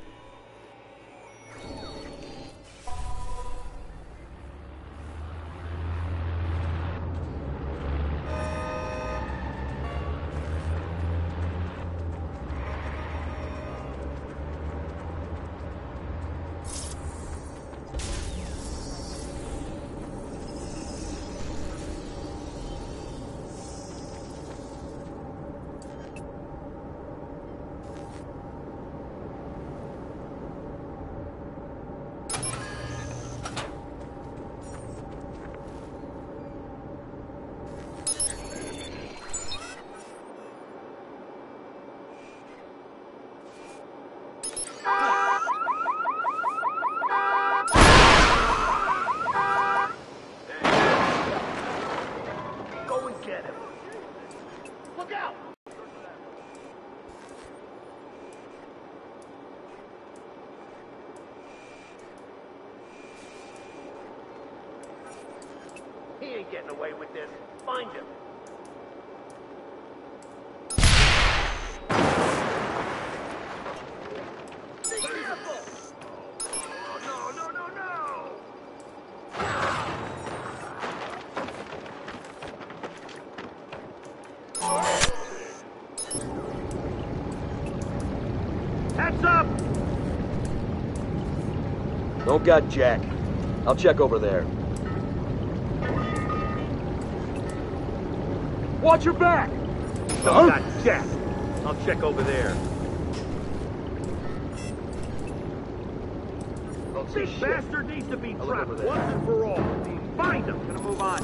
He ain't getting away with this. Find him. Be careful! Oh, no, no, no, no! Heads up! Don't got Jack. I'll check over there. Watch your back! Don't got Jack. I'll check over there. This bastard needs to be trapped once and for all. Find him. Gonna move on.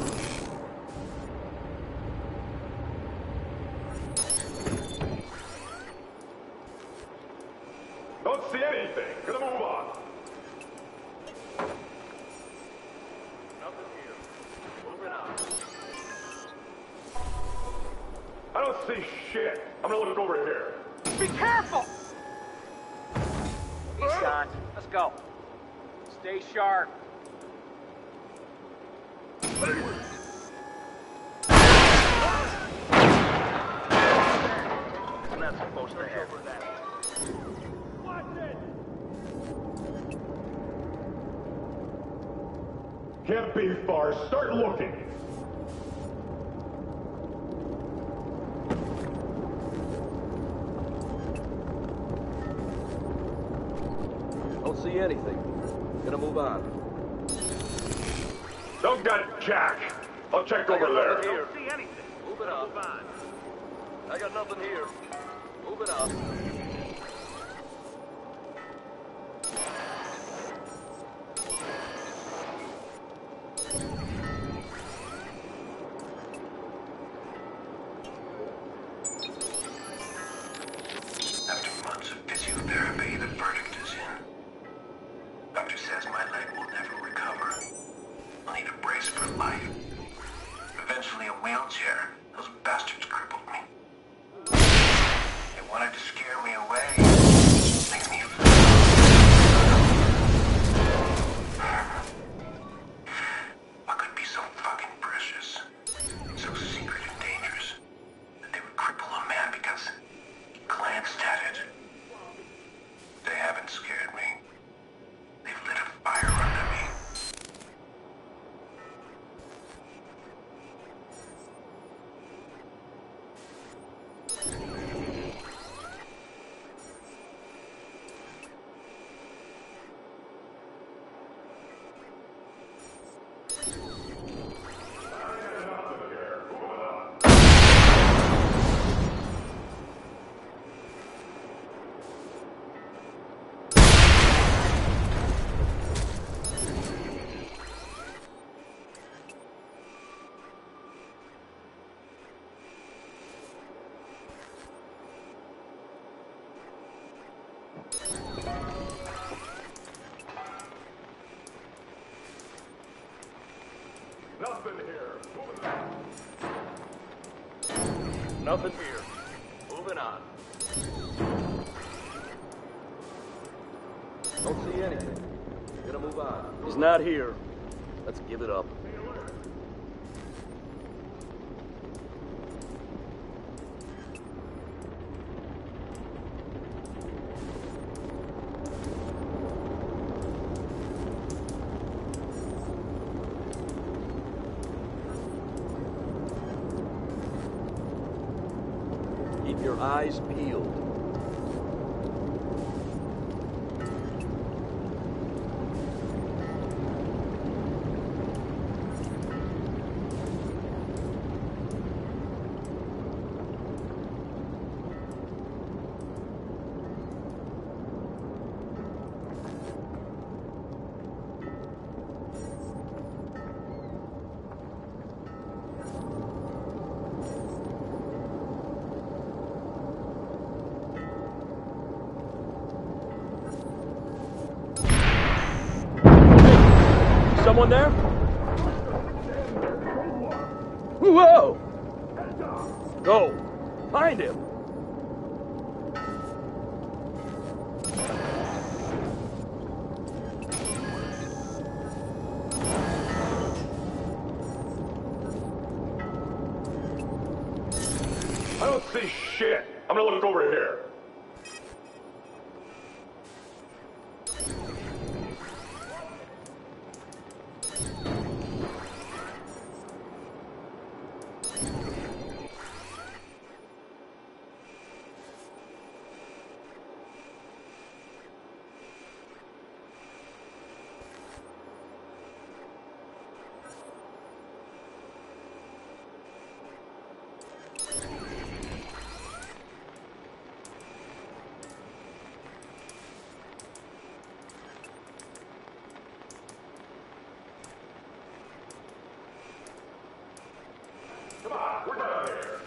Don't see anything. Gonna move on. Nothing here. Moving on. I don't see shit. I'm gonna look over here. Be careful! He's gone. Let's go. Stay sharp. I'm not supposed to have that. Watch it! Can't be far. Start looking. Don't see anything. Gonna move on. Don't got Jack. I'll check over there. Don't see anything. Move it up. Move on. I got nothing here. Move it up. After months of physiotherapy, the verdict is in. Doctor says my leg will never recover. I'll need a brace for life. Eventually a wheelchair. Those bastards crippled me. They wanted to scare me away. Make me what could be so fucking precious? So secret and dangerous that they would cripple a man because he glanced at it. They haven't scared me. They've lit a fire under me. Nothing here. Nothing here. Moving on. Don't see anything. Gonna move on. He's not here. Let's give it up. Keep your eyes peeled. Someone there? Whoa! Go! Find him! I don't see shit. I'm gonna look over here. Come on, we're done here.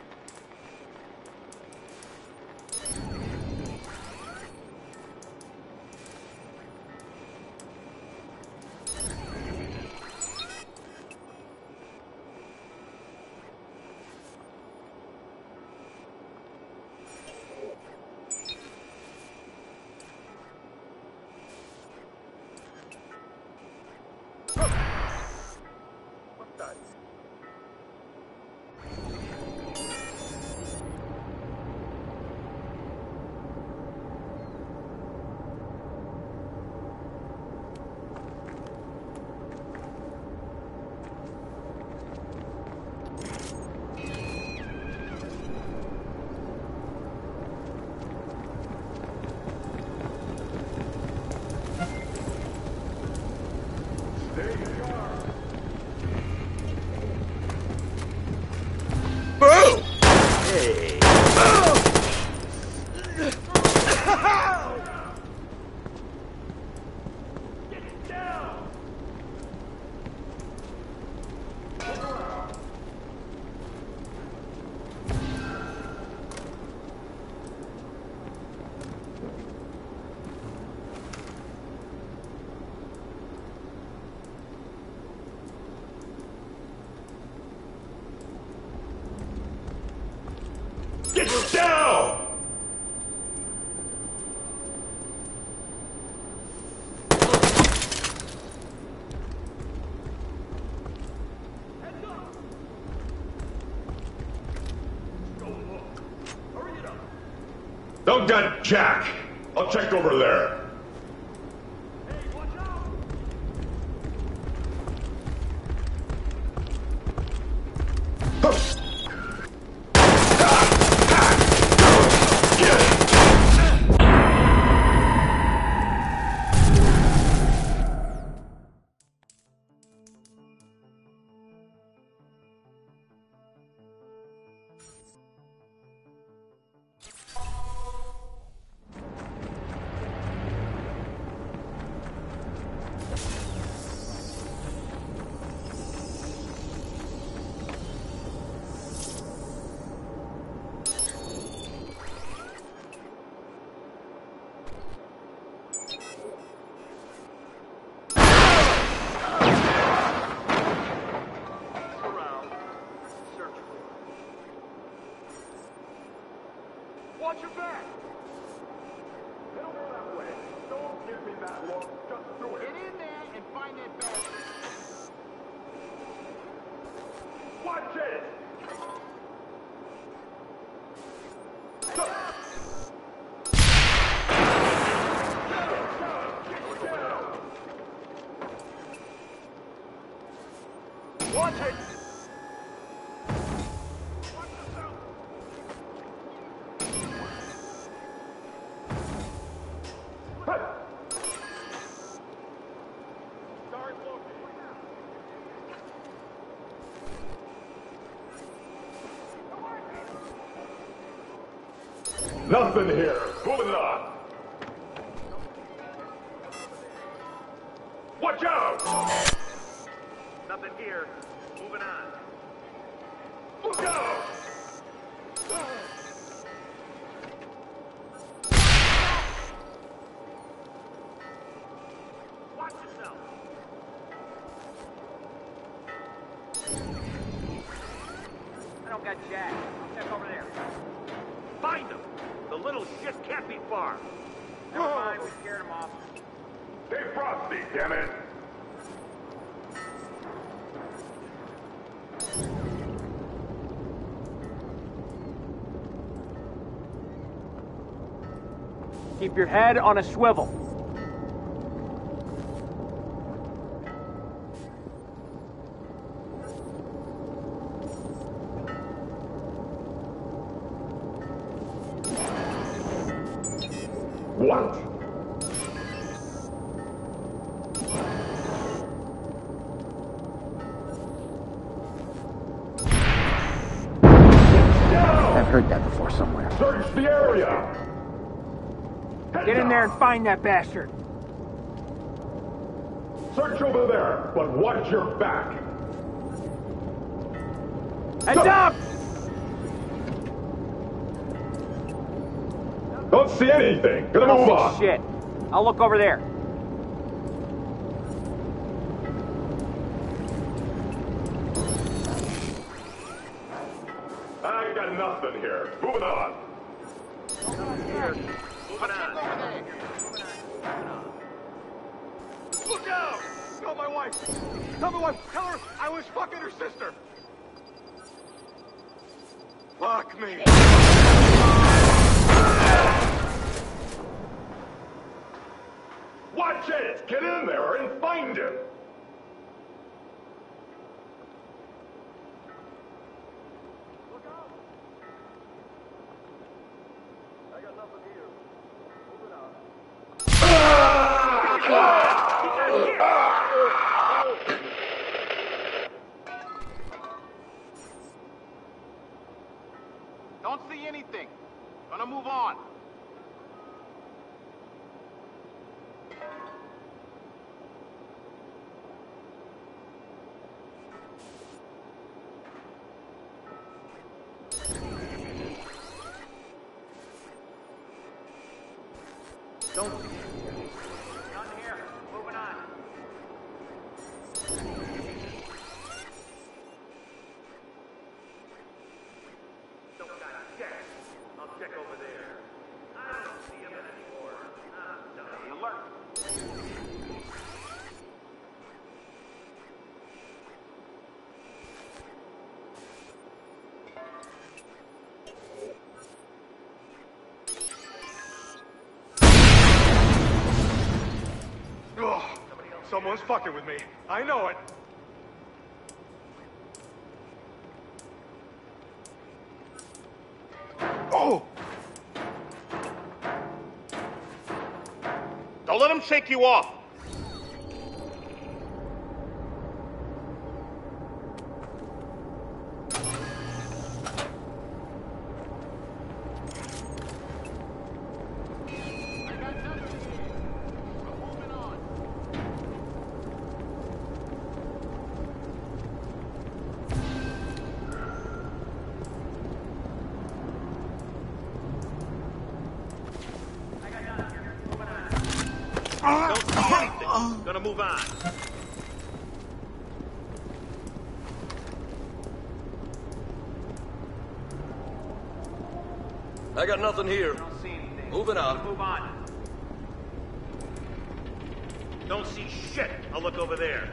Get down! Don't get Jack. I'll check over there. Watch your back! They don't go that way. Don't give me that look. Just do it. Get in there and find that bastard. Watch it! Watch it! Nothing here. Moving on. Watch out! Nothing here. Moving on. Look out! Watch yourself. I don't got Jack. I'll check over there. Find him. The little shit can't be far. Never mind, we scared him off. Stay frosty, damn it! Keep your head on a swivel. What? I've heard that before somewhere. Search the area! Get in there and find that bastard. Search over there, but watch your back. Heads up! Don't see anything. Gonna move on. Shit. I'll look over there. I got nothing here. Moving on. Moving on. Look out! Tell my wife! Tell my wife! Tell her I was fucking her sister! Fuck me! Watch it! Get in there and find him! Look out! I got nothing here. Moving on. Don't see anything. Gonna move on. Don't. None here. Moving on. Don't got check. I'll check over there. I don't see him anymore. Alert. Ugh, someone's fucking with me. I know it. Oh! Don't let him shake you off. Don't see anything. Gonna move on. I got nothing here. Don't see anything. Moving on. Move on. Don't see shit. I'll look over there.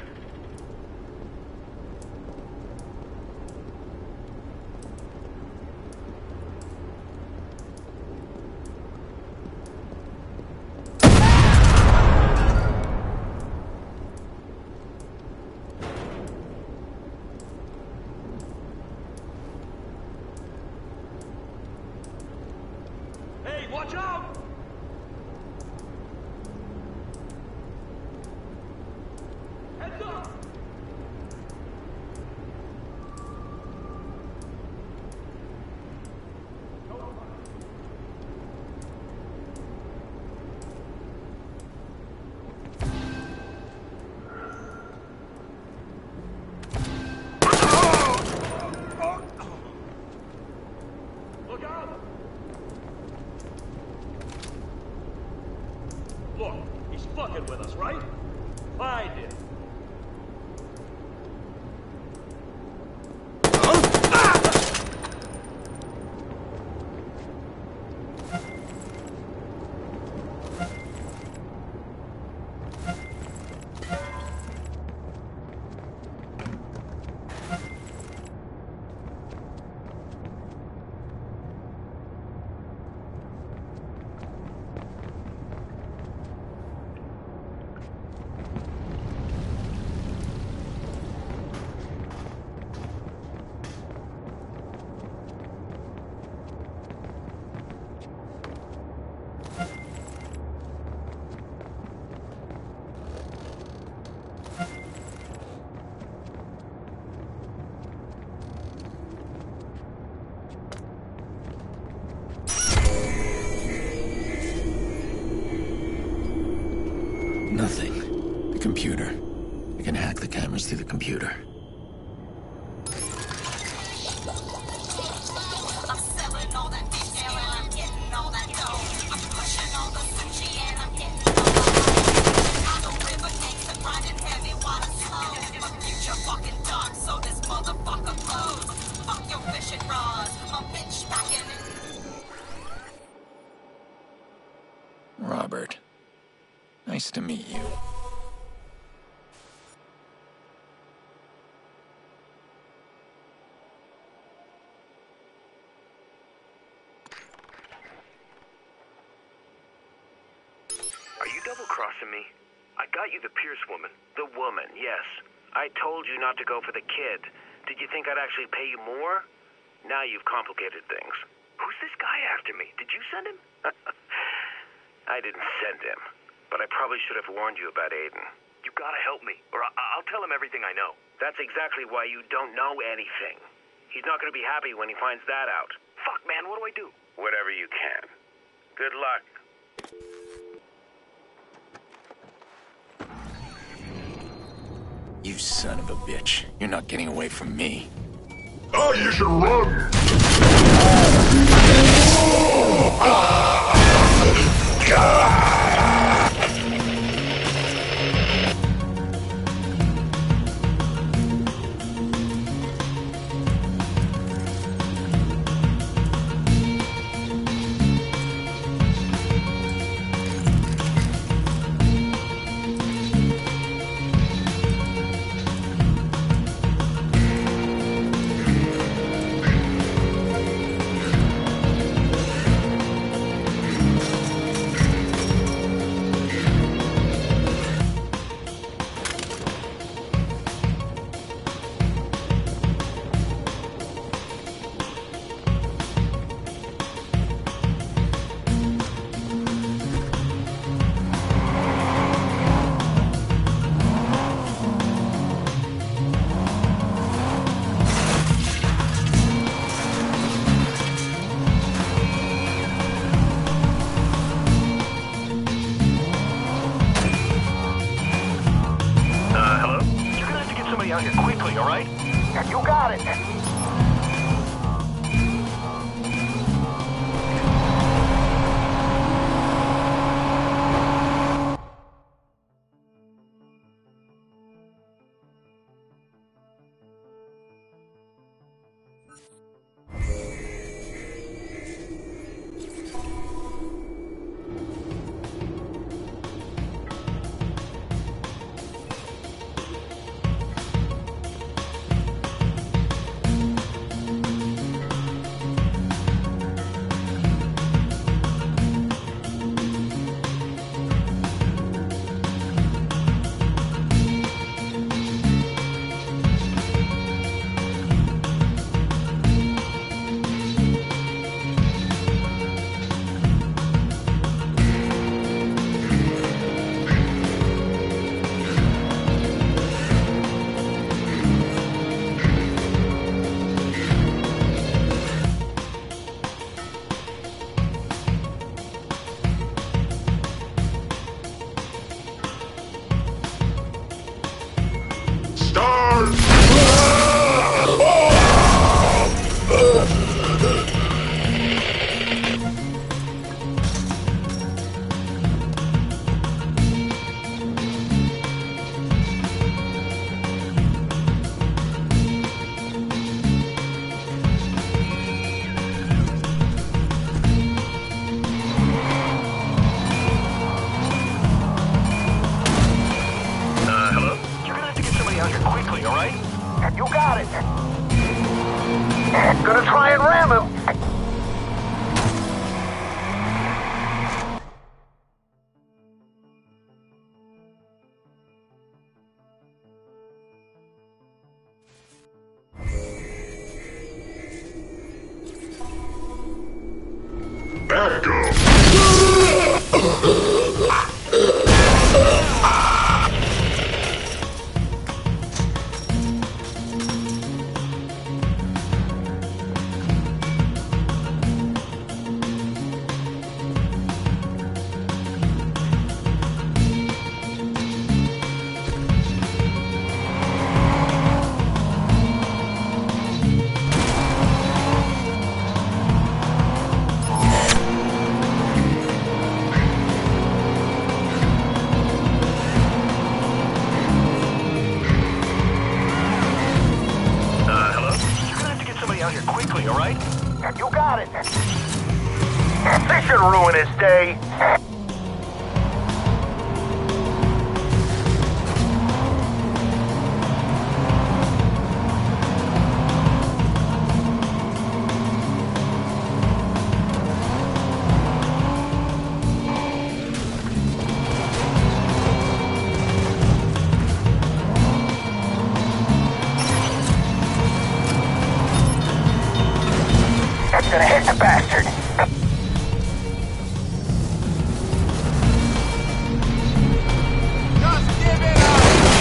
Hey, watch out! Heads up! Look out! Look, he's fucking with us, right? Find him. Nothing. The computer. I can hack the cameras through the computer. Robert. Nice to meet you. Are you double-crossing me? I got you the Pierce woman. The woman, yes. I told you not to go for the kid. Did you think I'd actually pay you more? Now you've complicated things. Who's this guy after me? Did you send him? I didn't send him. But I probably should have warned you about Aiden. You gotta help me, or I'll tell him everything I know. That's exactly why you don't know anything. He's not gonna be happy when he finds that out. Fuck, man, what do I do? Whatever you can. Good luck. You son of a bitch. You're not getting away from me. Oh, you should run! Out here quickly, all right? Yeah, you got it. Back up! Quickly, all right? You got it. This should ruin his day. That's gonna hit the bastard. Just give it up.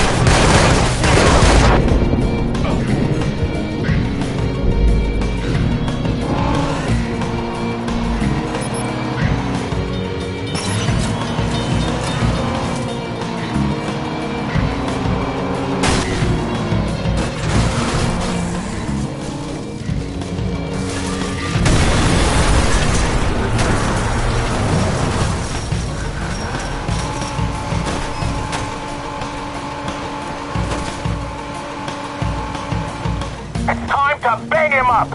It's time to bang him up!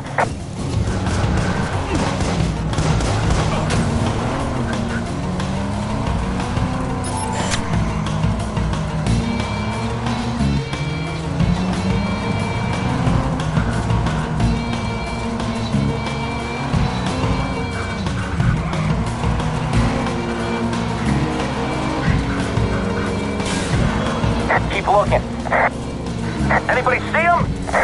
Keep looking. Anybody see him?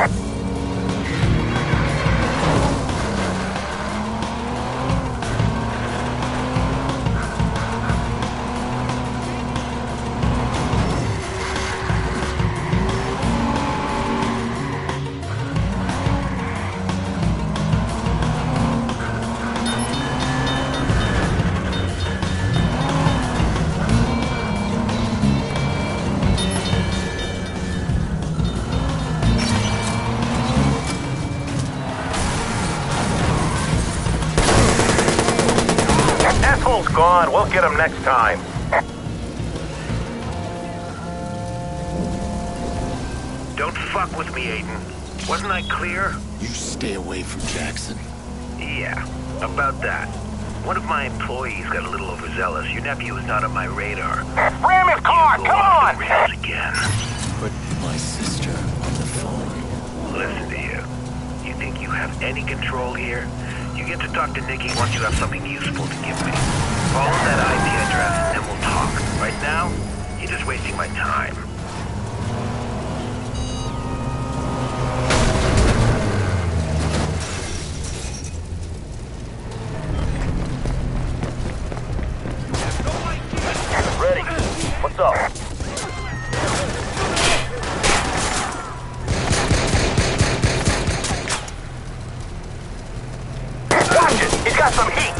Asshole's gone. We'll get him next time. Don't fuck with me, Aiden. Wasn't I clear? You stay away from Jackson. Yeah, about that. One of my employees got a little overzealous. Your nephew is not on my radar. Ram his car! Come on! Rails again. Put my sister on the phone. Listen to you. You think you have any control here? You get to talk to Nikki once you have something useful to give me. Follow that IP address and we'll talk. Right now, you're just wasting my time. Ready. What's up? Watch it! He's got some heat!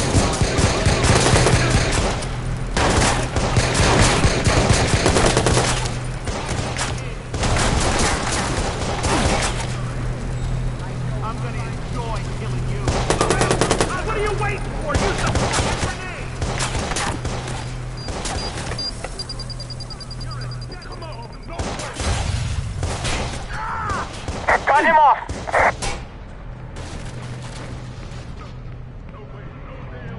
I'm gonna enjoy killing you. What are you waiting for? Use the fucking grenade! Come on, don't wait! Cut him off!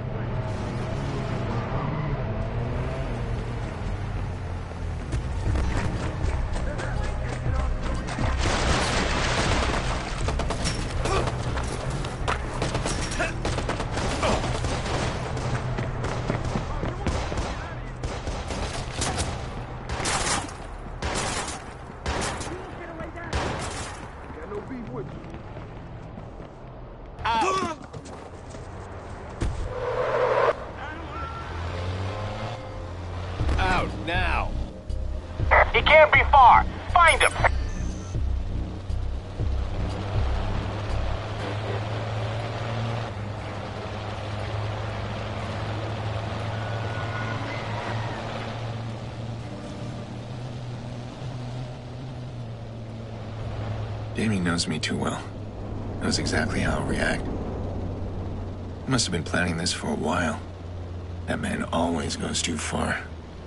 out, now! He can't be far. Find him. Damien knows me too well. Knows exactly how I'll react. He must have been planning this for a while. That man always goes too far.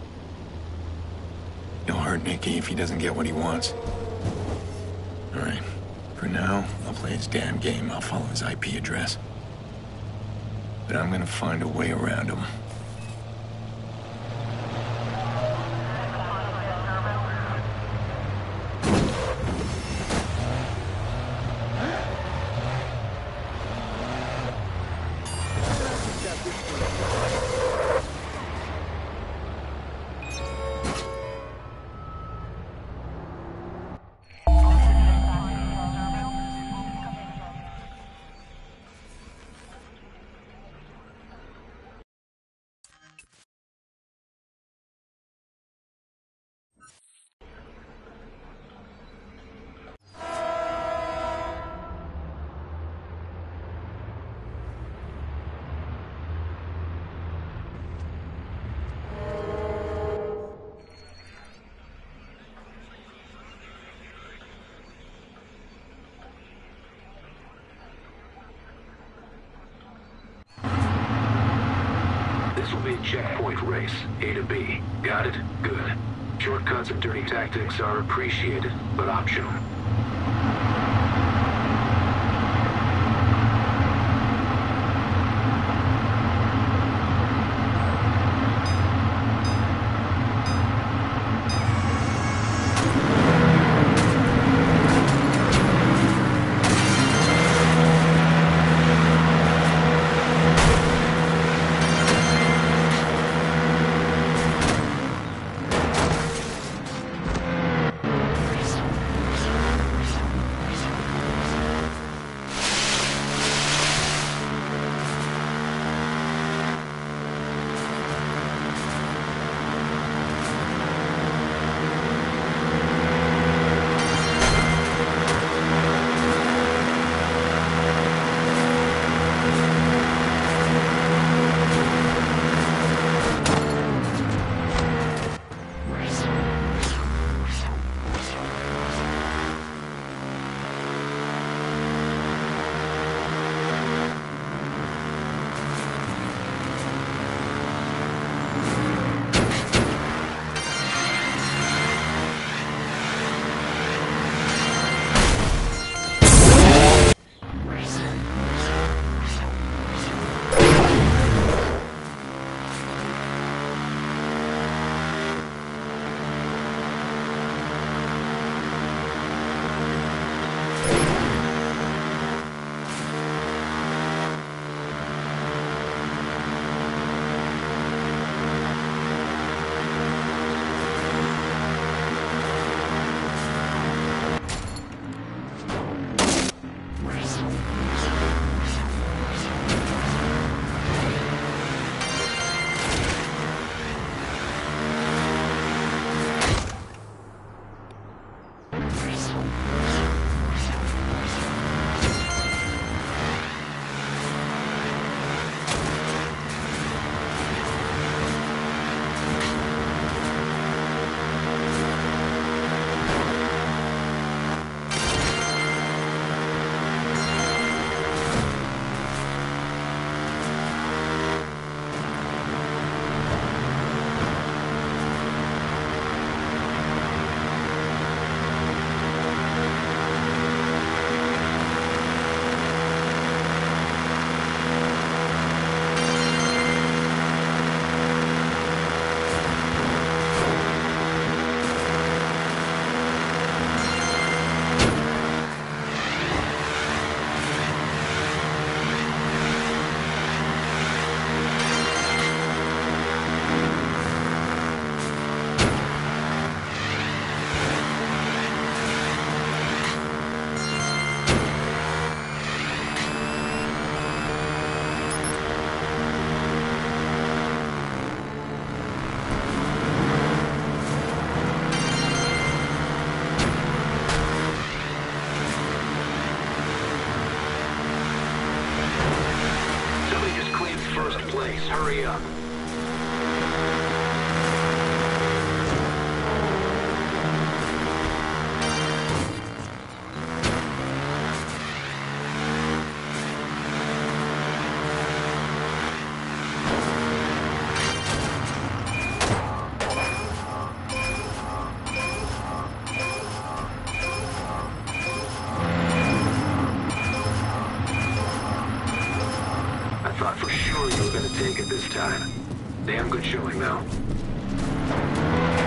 He'll hurt Nicky if he doesn't get what he wants. Alright. For now, I'll play his damn game. I'll follow his IP address. But I'm gonna find a way around him. This will be a checkpoint race, A to B. Got it? Good. Shortcuts and dirty tactics are appreciated, but optional. hurry up. I thought for sure you were gonna take it this time. Damn good showing, though.